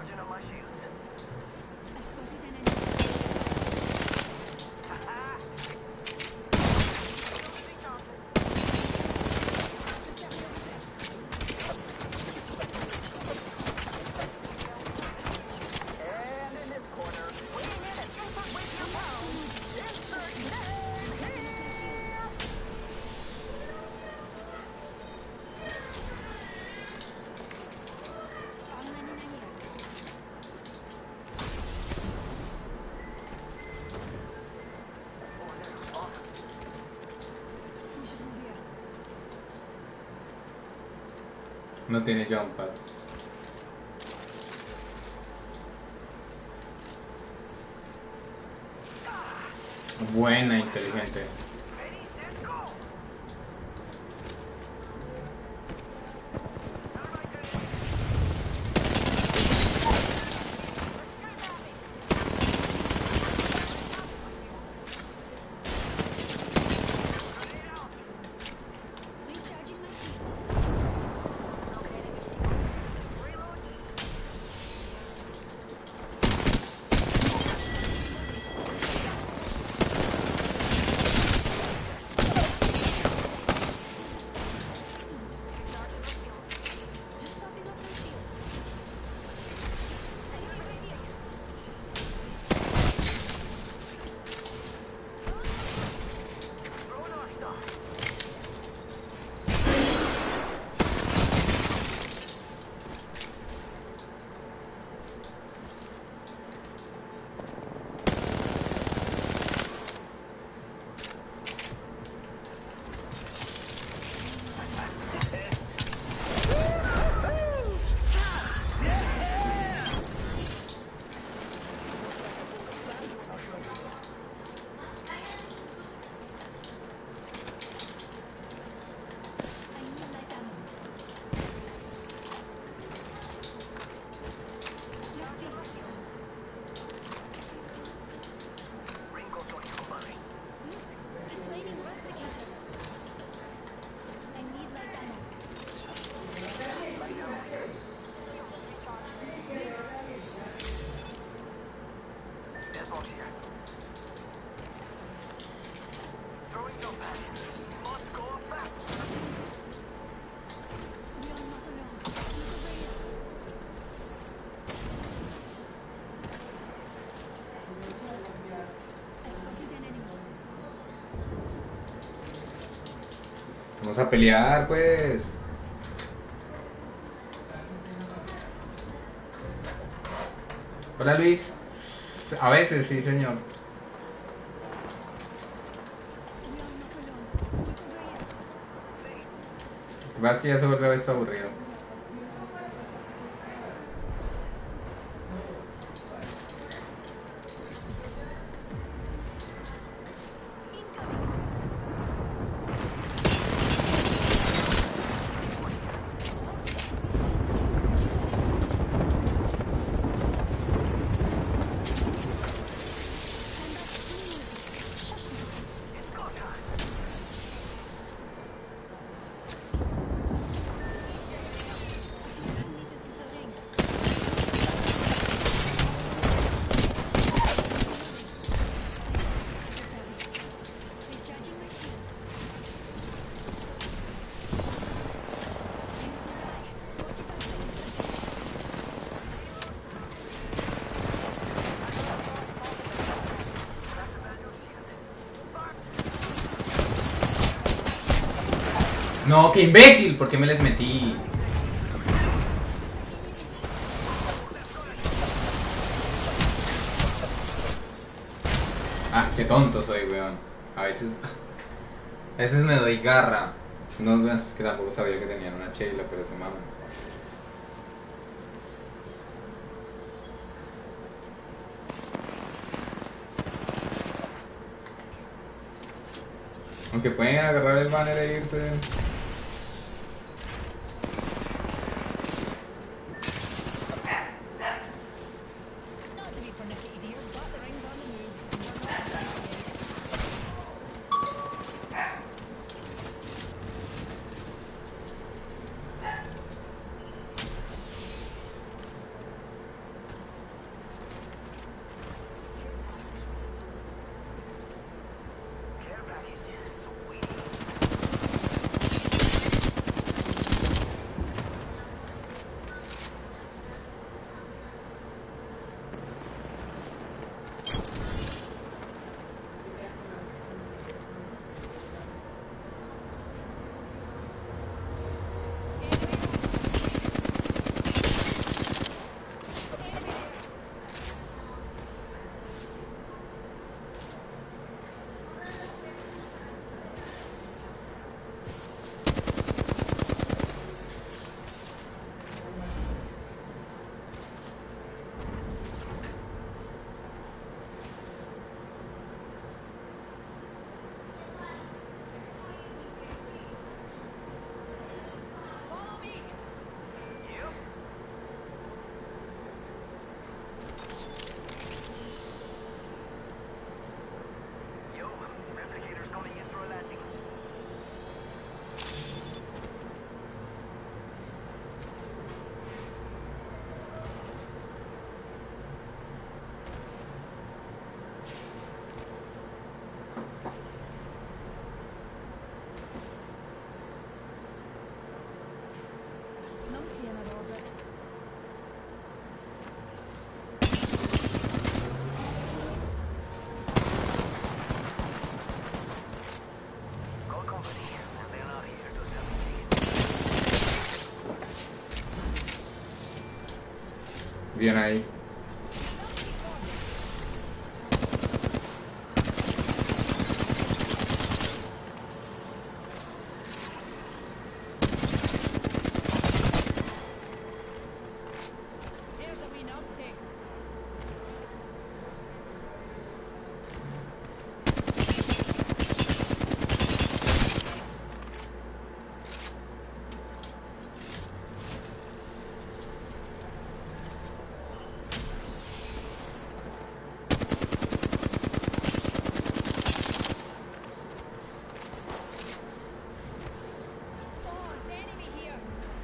Charging on my shields. I spotted an enemy. And in this corner, weighing in at ten foot weight per pound, insert name here. Online in here. We should move here. No tiene jump pad. Buena, inteligente. Ready, set, go. Recharging my shields. Just topping up my shields. Enemy right here. Throwing our stuff. I need light ammo. Merci. Ringo twenty-two mine. Look, it's raining replicators. I need light ammo. There's box here. Throwing jump pad. Must go up fast. We are not alone. Look over here. I spotted an enemy. Vamos a pelear, pues. Hola, Luis. A veces, sí, señor. We are not alone. Look over here. Lo que pasa es que ya se vuelve a veces aburrido. Incoming. Combat too easy. Shush now. It's go time. fifteen meters to the ring. Recharging my shields. Use the rag. forty-five seconds until No, qué imbécil, ¿por qué me les metí? Ah, qué tonto soy, weón. A veces. A veces me doy garra. No, bueno, es que tampoco sabía que tenían una chela, pero se maman. Aunque pueden agarrar el banner e irse. Not to be pernickety dears, but the ring's on the move. We're not safe yet. Bien ahí. There's a wee numpty. Oh, there's enemy here.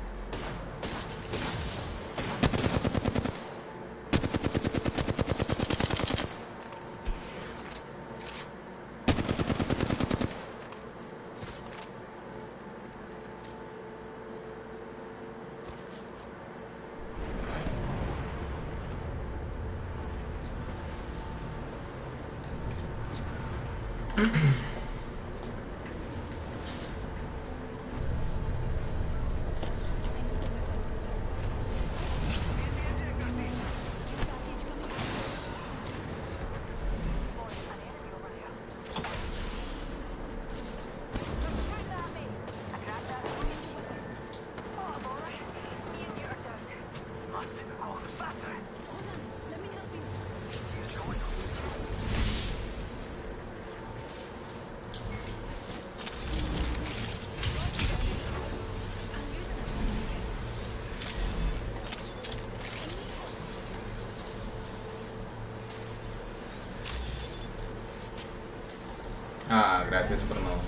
Ah, gracias por no.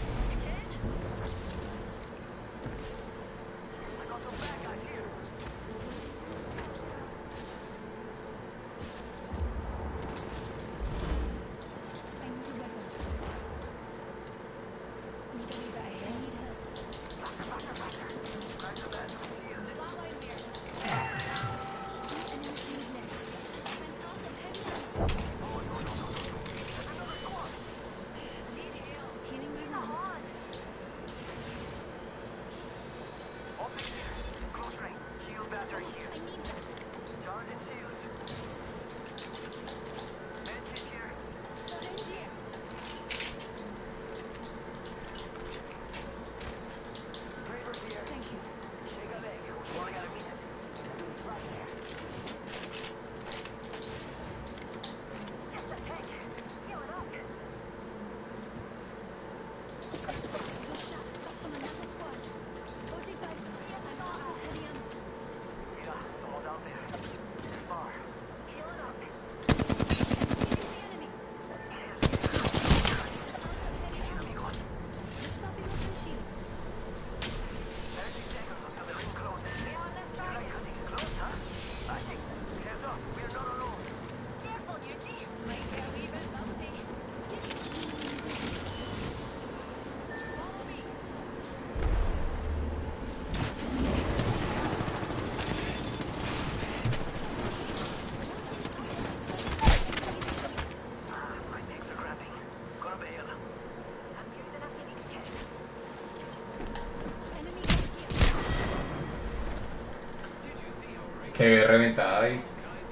Qué reventada ahí.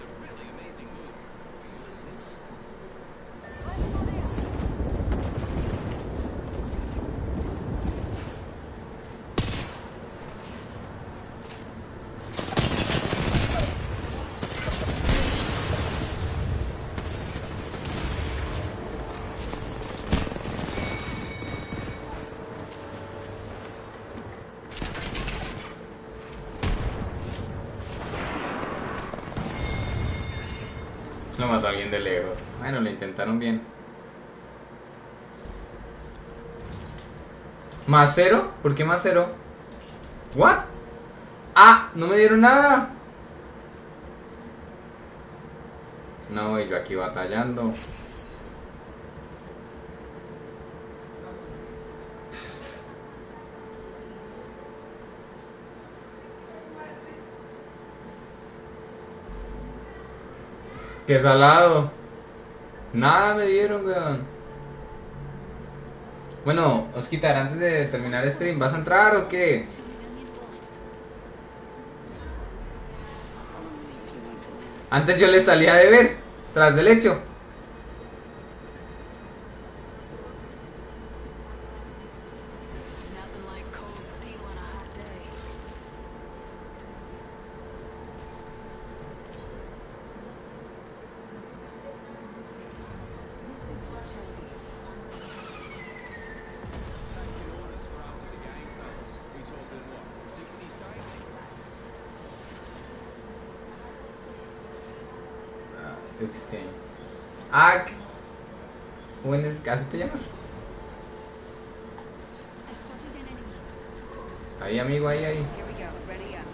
Lo mató a alguien de lejos. Bueno, lo intentaron bien. ¿Más cero? ¿Por qué más cero? ¿What? ¡Ah! ¡No me dieron nada! No, y yo aquí batallando. ¡Qué salado! Nada me dieron, weón. Bueno, Osquitar, antes de terminar el stream, ¿vas a entrar o qué? Antes yo les salía de ver, tras del hecho. Nothing like cold steel on a hot day. This is your champion. Taking orders for after the game, fellas. We talking what? sixty steaks? sixteen. Ah, buenas, ¿así te llamas? I spotted an enemy. Ahí, amigo, ahí, ahí. Here we go. Ready up.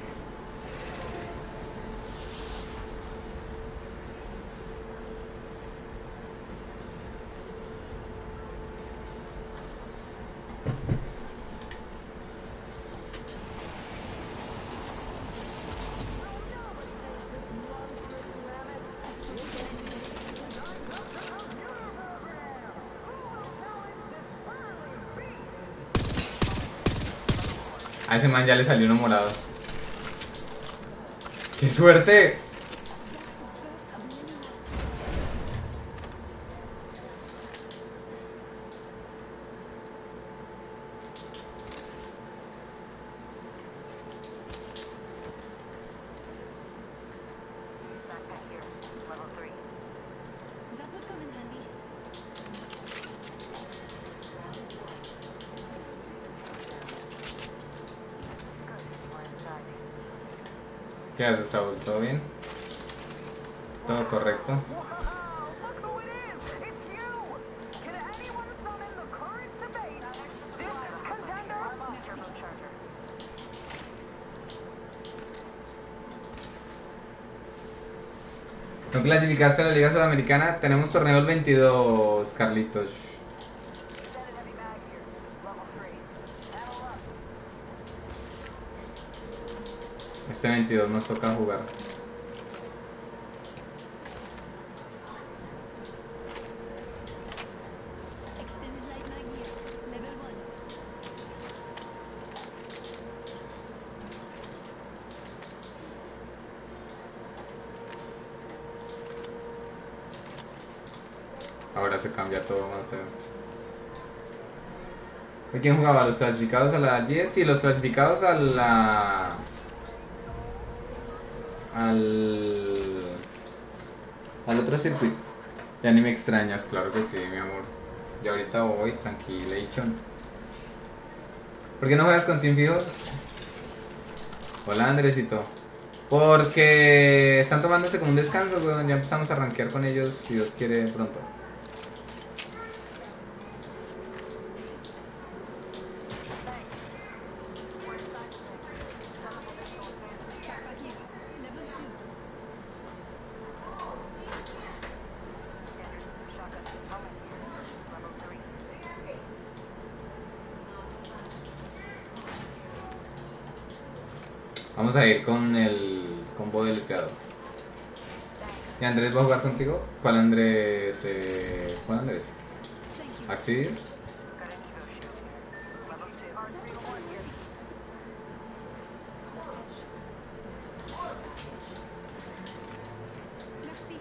A ese man ya le salió uno morado. ¡Qué suerte! That's the first of many lots. Backpack here. Level three. That would come in handy. Good. We're inside. ¿Qué haces, Saúl? ¿Todo bien? ¿Todo correcto? Wow! Look who it is! It's you! Can anyone summon the courage to face this contender? Turbocharger. ¿No clasificaste a la Liga Sudamericana? Tenemos torneo el veintidós, Carlitos. Extended heavy mag here. Level three. Level up. Este veintidós nos toca jugar. Extended light mag here. Level one. Ahora se cambia todo más feo. ¿De quién jugaba? ¿Los clasificados a la diez? Y los clasificados a la... Al... Al otro circuito. Ya ni me extrañas, claro que sí, mi amor. Yo ahorita voy, tranquilation. ¿Por qué no juegas con Team Fijos? Hola, Andresito. Porque están tomándose como un descanso, weón. Ya empezamos a rankear con ellos, si Dios quiere, pronto. Backpack here. Level two. Shotgun. Helmet here. Level three. Vamos a ir con el combo del limpiador. ¿Y Andrés va a jugar contigo? ¿Cuál Andrés? Eh, ¿Cuál Andrés? Thank you. ¿Axidius? Got an evo shield here. Level two. R three one here. Merci.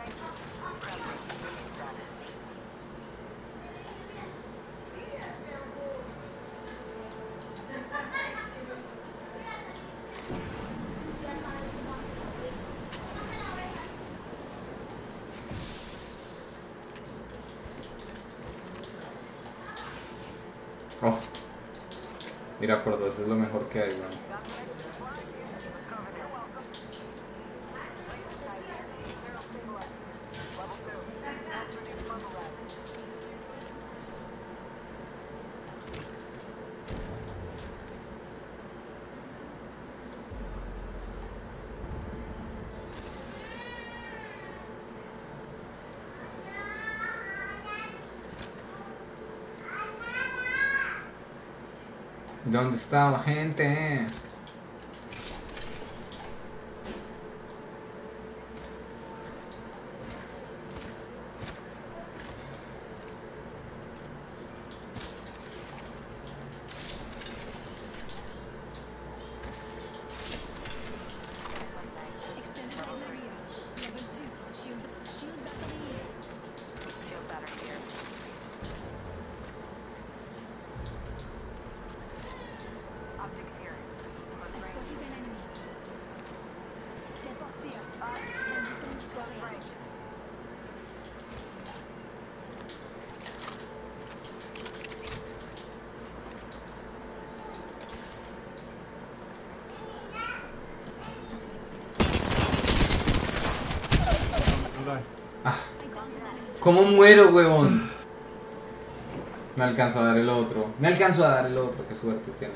Oh. Mira, por dos es lo mejor que hay, weón. ¿Dónde está la gente? Extended light mag here. ¿Cómo muero, huevón? Me alcanzó a dar el otro. Me alcanzó a dar el otro. Qué suerte tiene.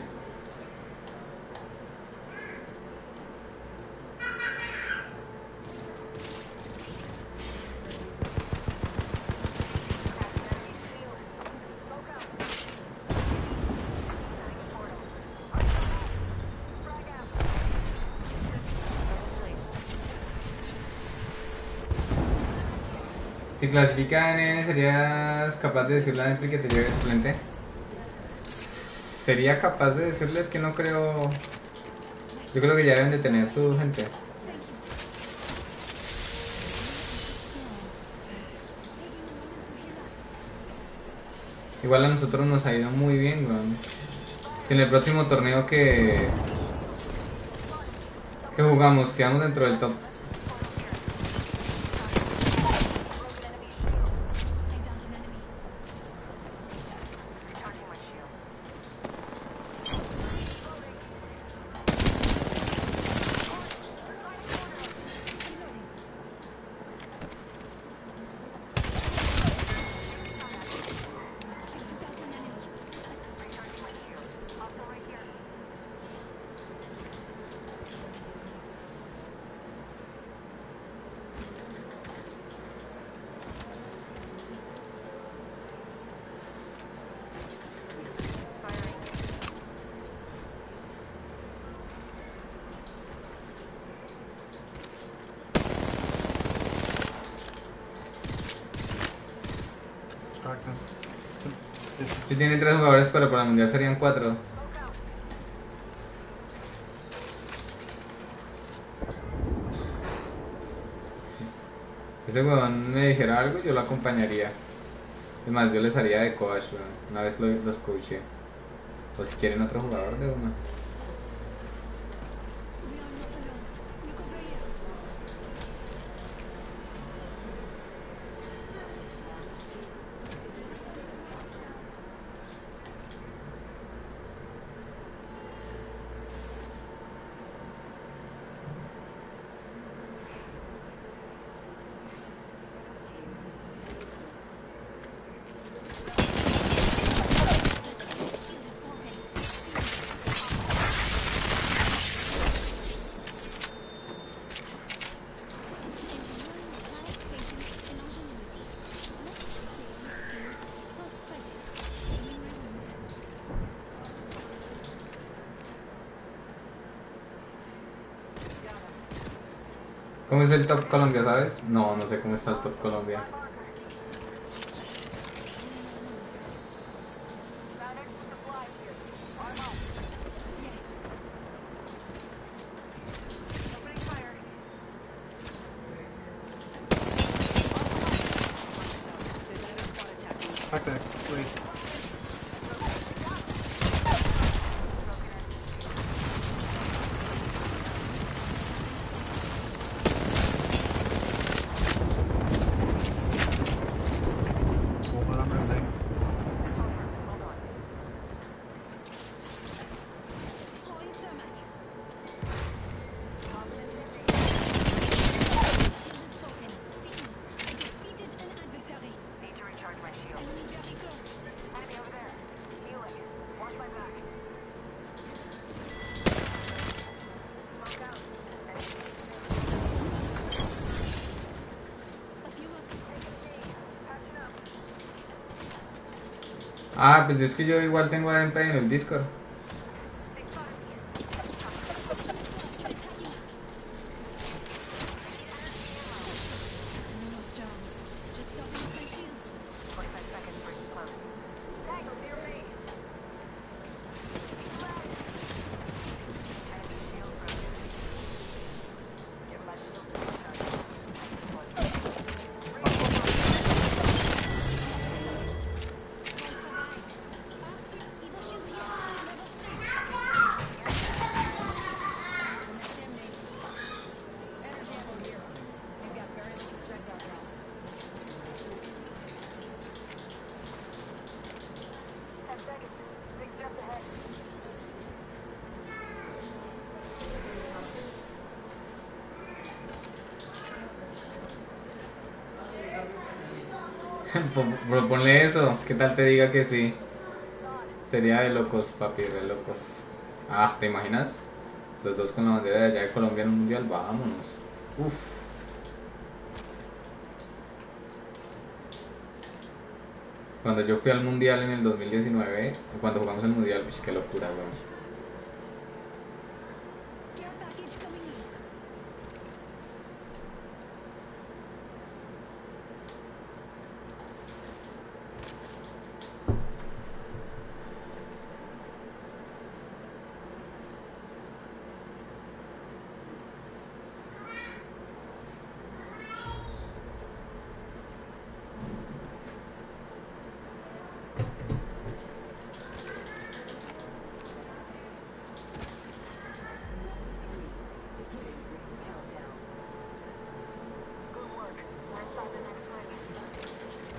Si clasifica N N, ¿serías capaz de decirle a Empri que te lleve suplente? Sería capaz de decirles que no creo... Yo creo que ya deben de tener su gente. Igual a nosotros nos ha ido muy bien, weón. Si en el próximo torneo que... que jugamos, quedamos dentro del top. Si tiene tres jugadores, pero para el mundial serían cuatro. Si ese huevón me dijera algo, yo lo acompañaría. Es más, yo les haría de coach, weón. Una vez lo- los coaché. O si quieren otro jugador de una. ¿Cómo es el Top Colombia, sabes? No, no sé cómo está el Top Colombia. Back there, three. One I'm missing. Throwing thermite. Shield is broken. Defeated. Defeated an adversary. Need to recharge my shield. Enemy very close. Enemy over there. Healing. Watch my back. Smoke out. A few up. Patching up. Ah, pues es que yo igual tengo a Empri en el Discord. No stones. Just double up my shields. twenty-five seconds brings close. Tango near me. Enemy shield broken. Give my shield to recharge. Ensuite, leave a shield here. Level Po- Proponle eso, ¿qué tal te diga que sí? Sería de locos, papi, de locos. Ah, ¿te imaginas? Los dos con la bandera de allá de Colombia en un mundial, vámonos. Uf. Cuando yo fui al mundial en el dos mil diecinueve, cuando jugamos el mundial, uy, qué locura, weón. Care package coming in. Good work. We're inside the next ring.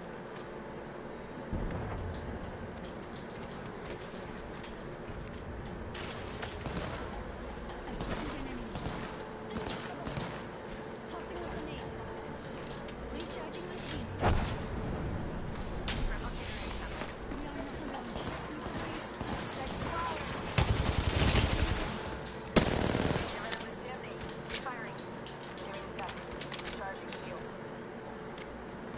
I've spotted an enemy. Tossing a grenade. Recharging my shields. We are not alone. Look over here. Set fire. Get rid of the chimney. Firing. Give me a sec. Charging shield.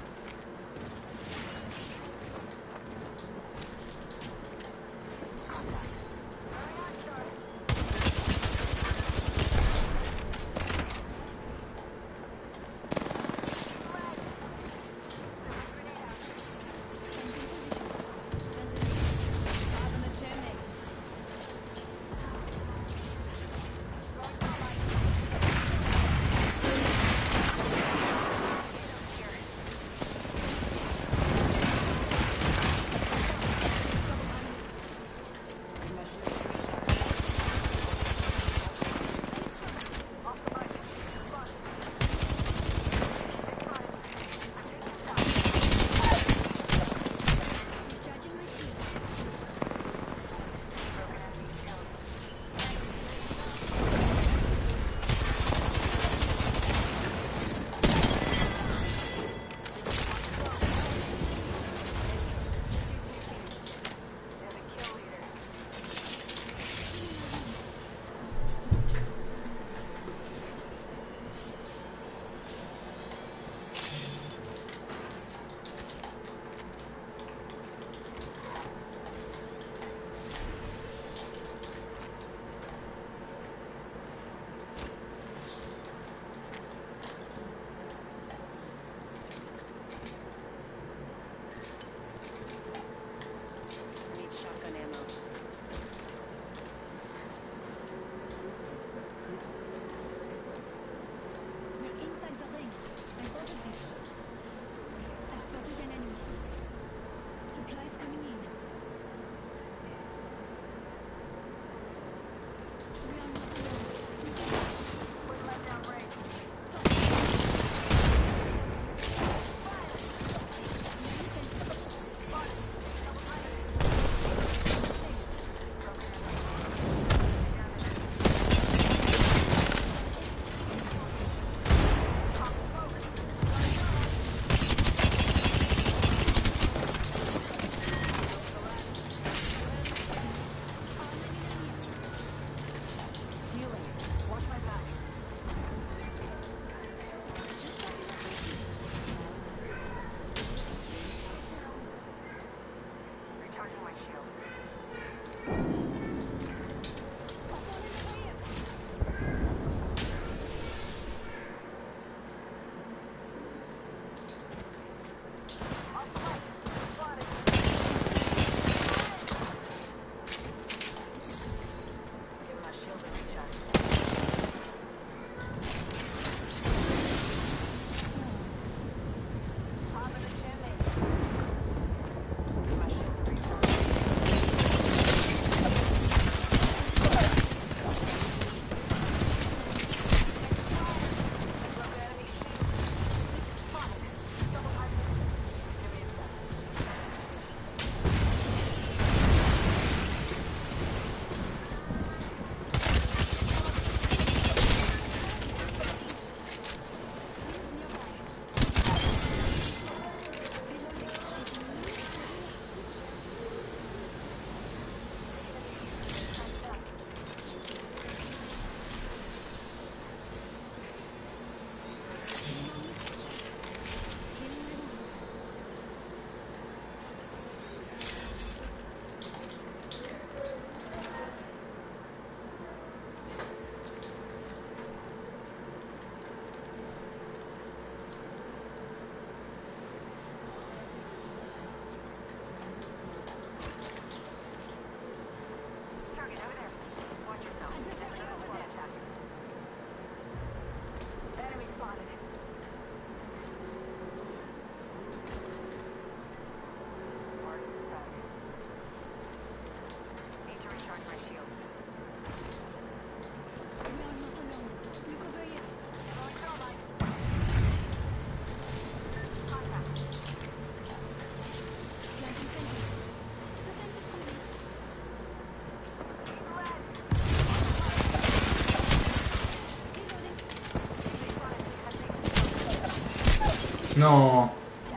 No.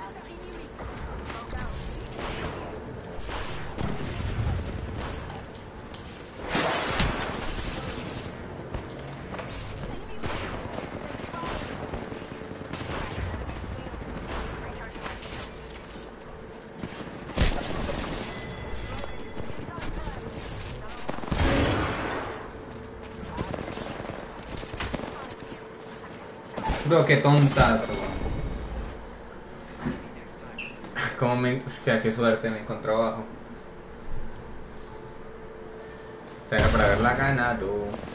Bro, qué tontazo. Como me... Hostia, qué suerte, me encontró abajo. O sea, para ver la gana, tú.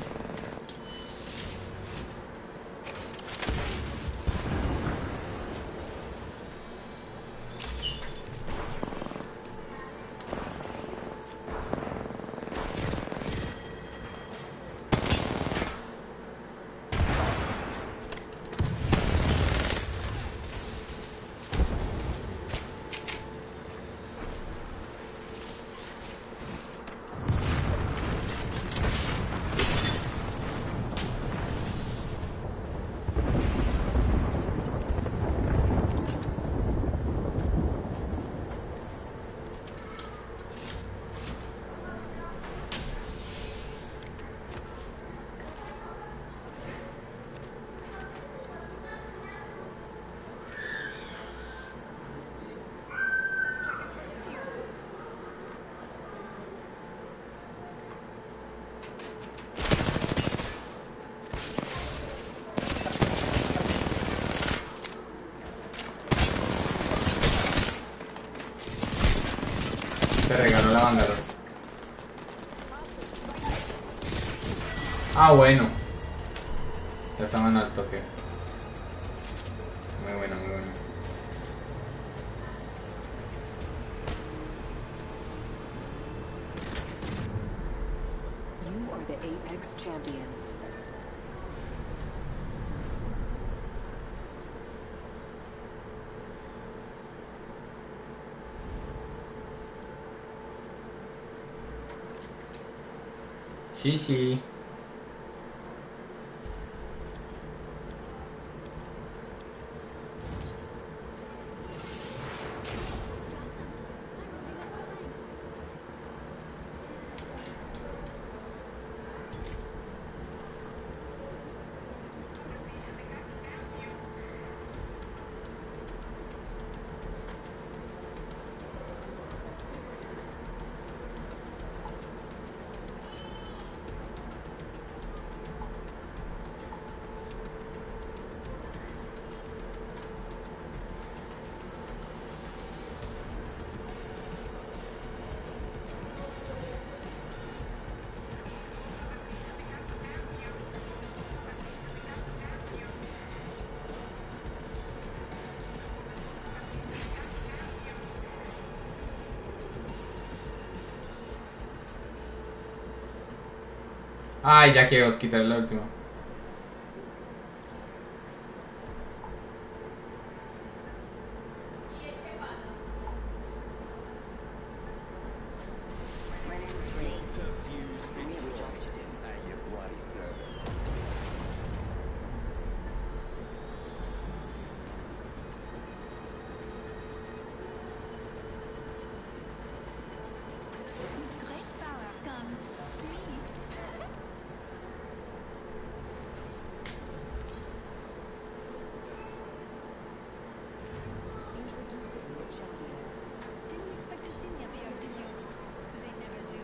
Se regaló la Bangalore. Ah, bueno. Ya estaban al toque. Muy bueno, muy bueno. You are the Apex champions. Sí, sí. Ay, ya que os quitaré la última. With great power comes me. Didn't expect to see me up here, did you? They never do.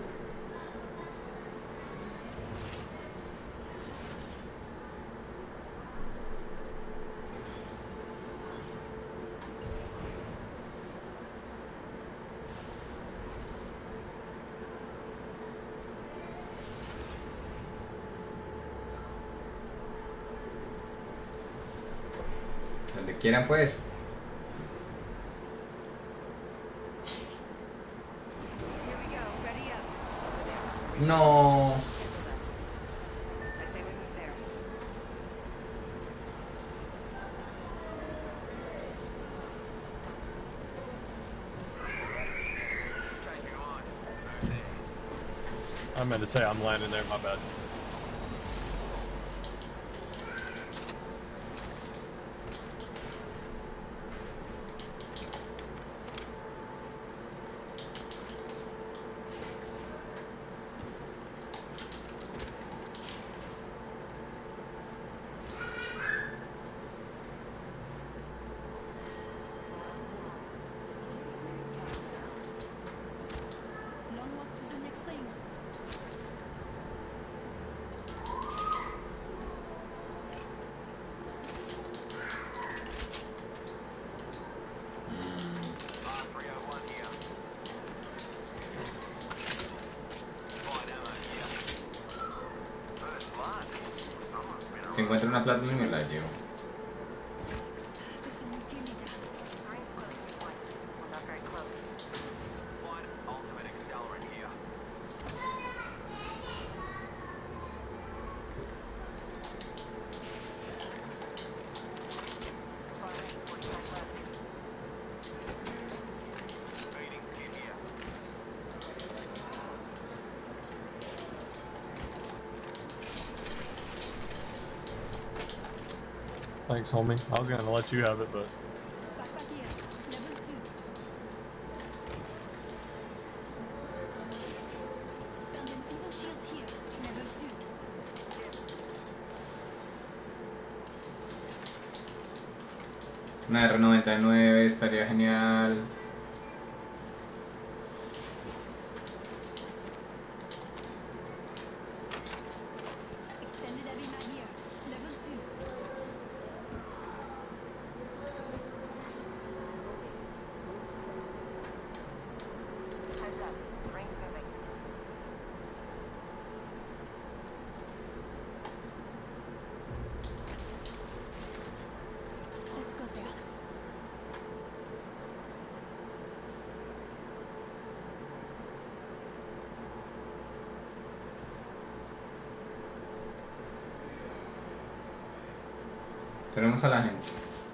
Donde quieran, pues. No. I say we move there. I meant to say I'm landing there, my bad. Si encuentro una Platinum me la llevo. Thanks, homie. I was gonna let you have it, but Una R noventa y nueve estaría genial. Tenemos a la gente.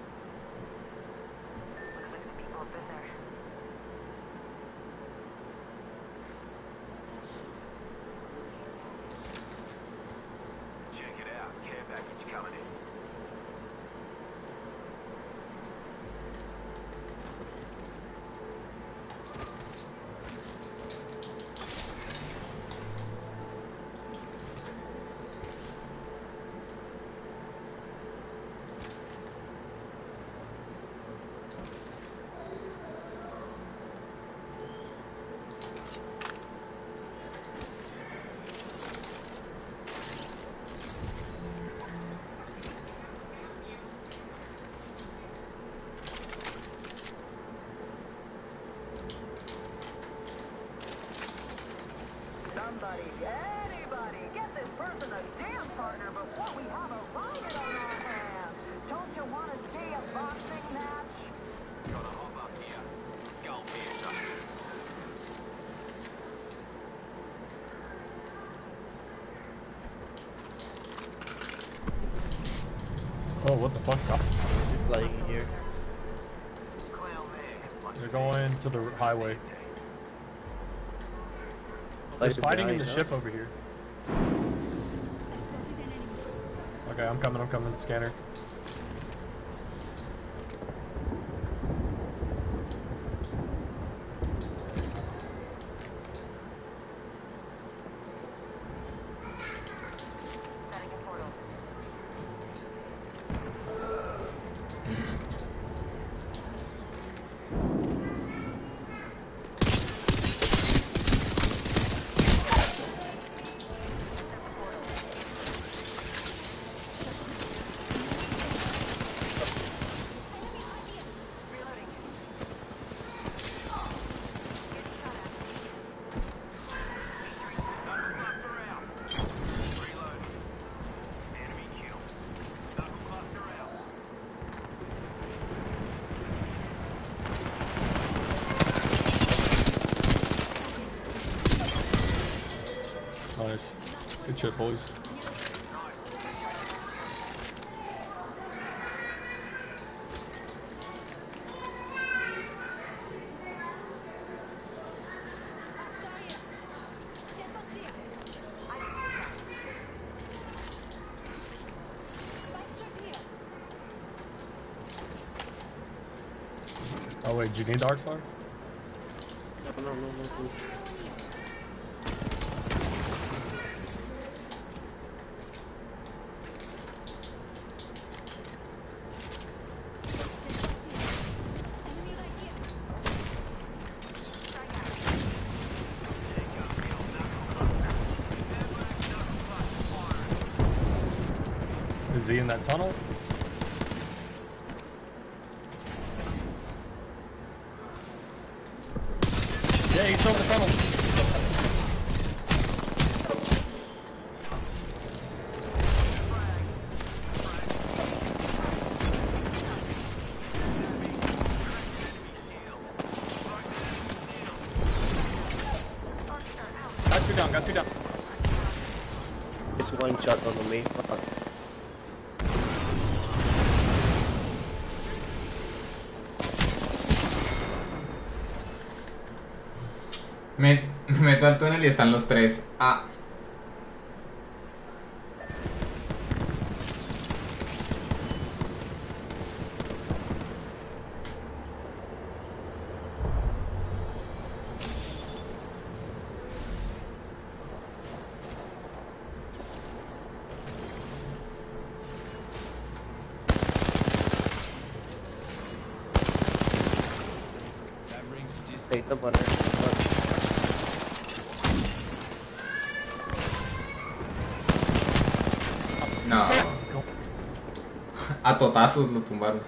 Somebody, anybody, get this person a dance partner before we have a riot on our hands. Don't you want to see a boxing match? Gotta hop up here. Skull piercer. oh, what the fuck? It's lagging here. They're going to the highway. They're Like fighting in behind, the no? ship over here. Okay, I'm coming, I'm coming, scanner. Nice. Good shit, boys. Oh wait, do you need Dark Star? No, no, no, no, no. Is he in that tunnel? Yeah, he's still in the tunnel. shotgun on me. Fuck. Me, me meto al túnel y están los tres. Ah. Take the butter. No. A totazos lo tumbaron.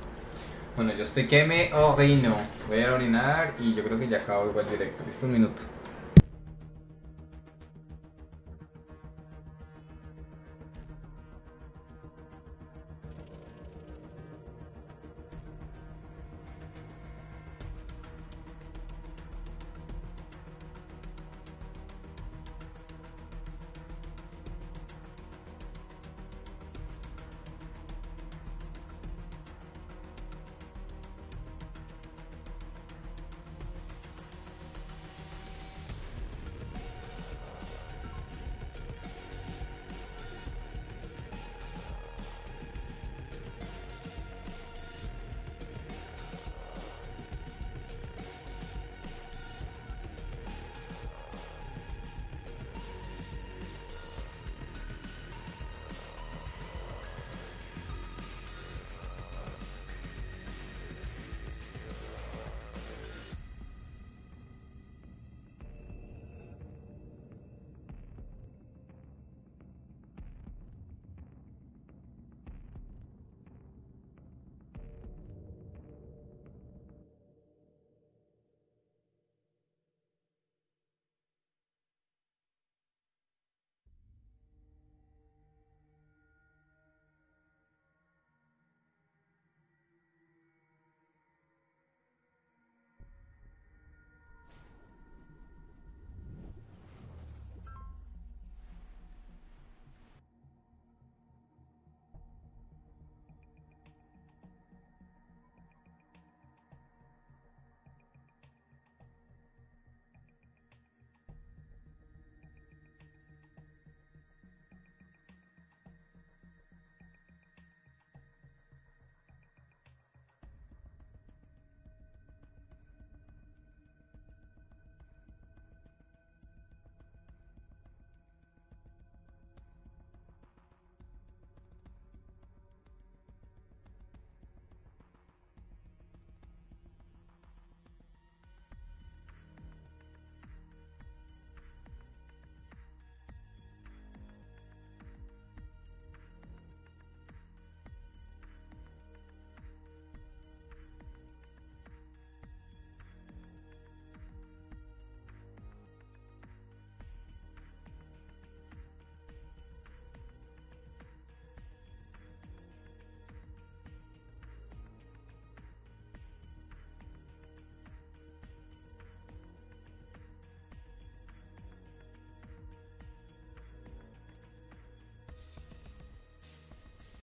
Bueno, yo estoy que me orino. Voy a orinar y yo creo que ya acabo igual directo. Listo, un minuto.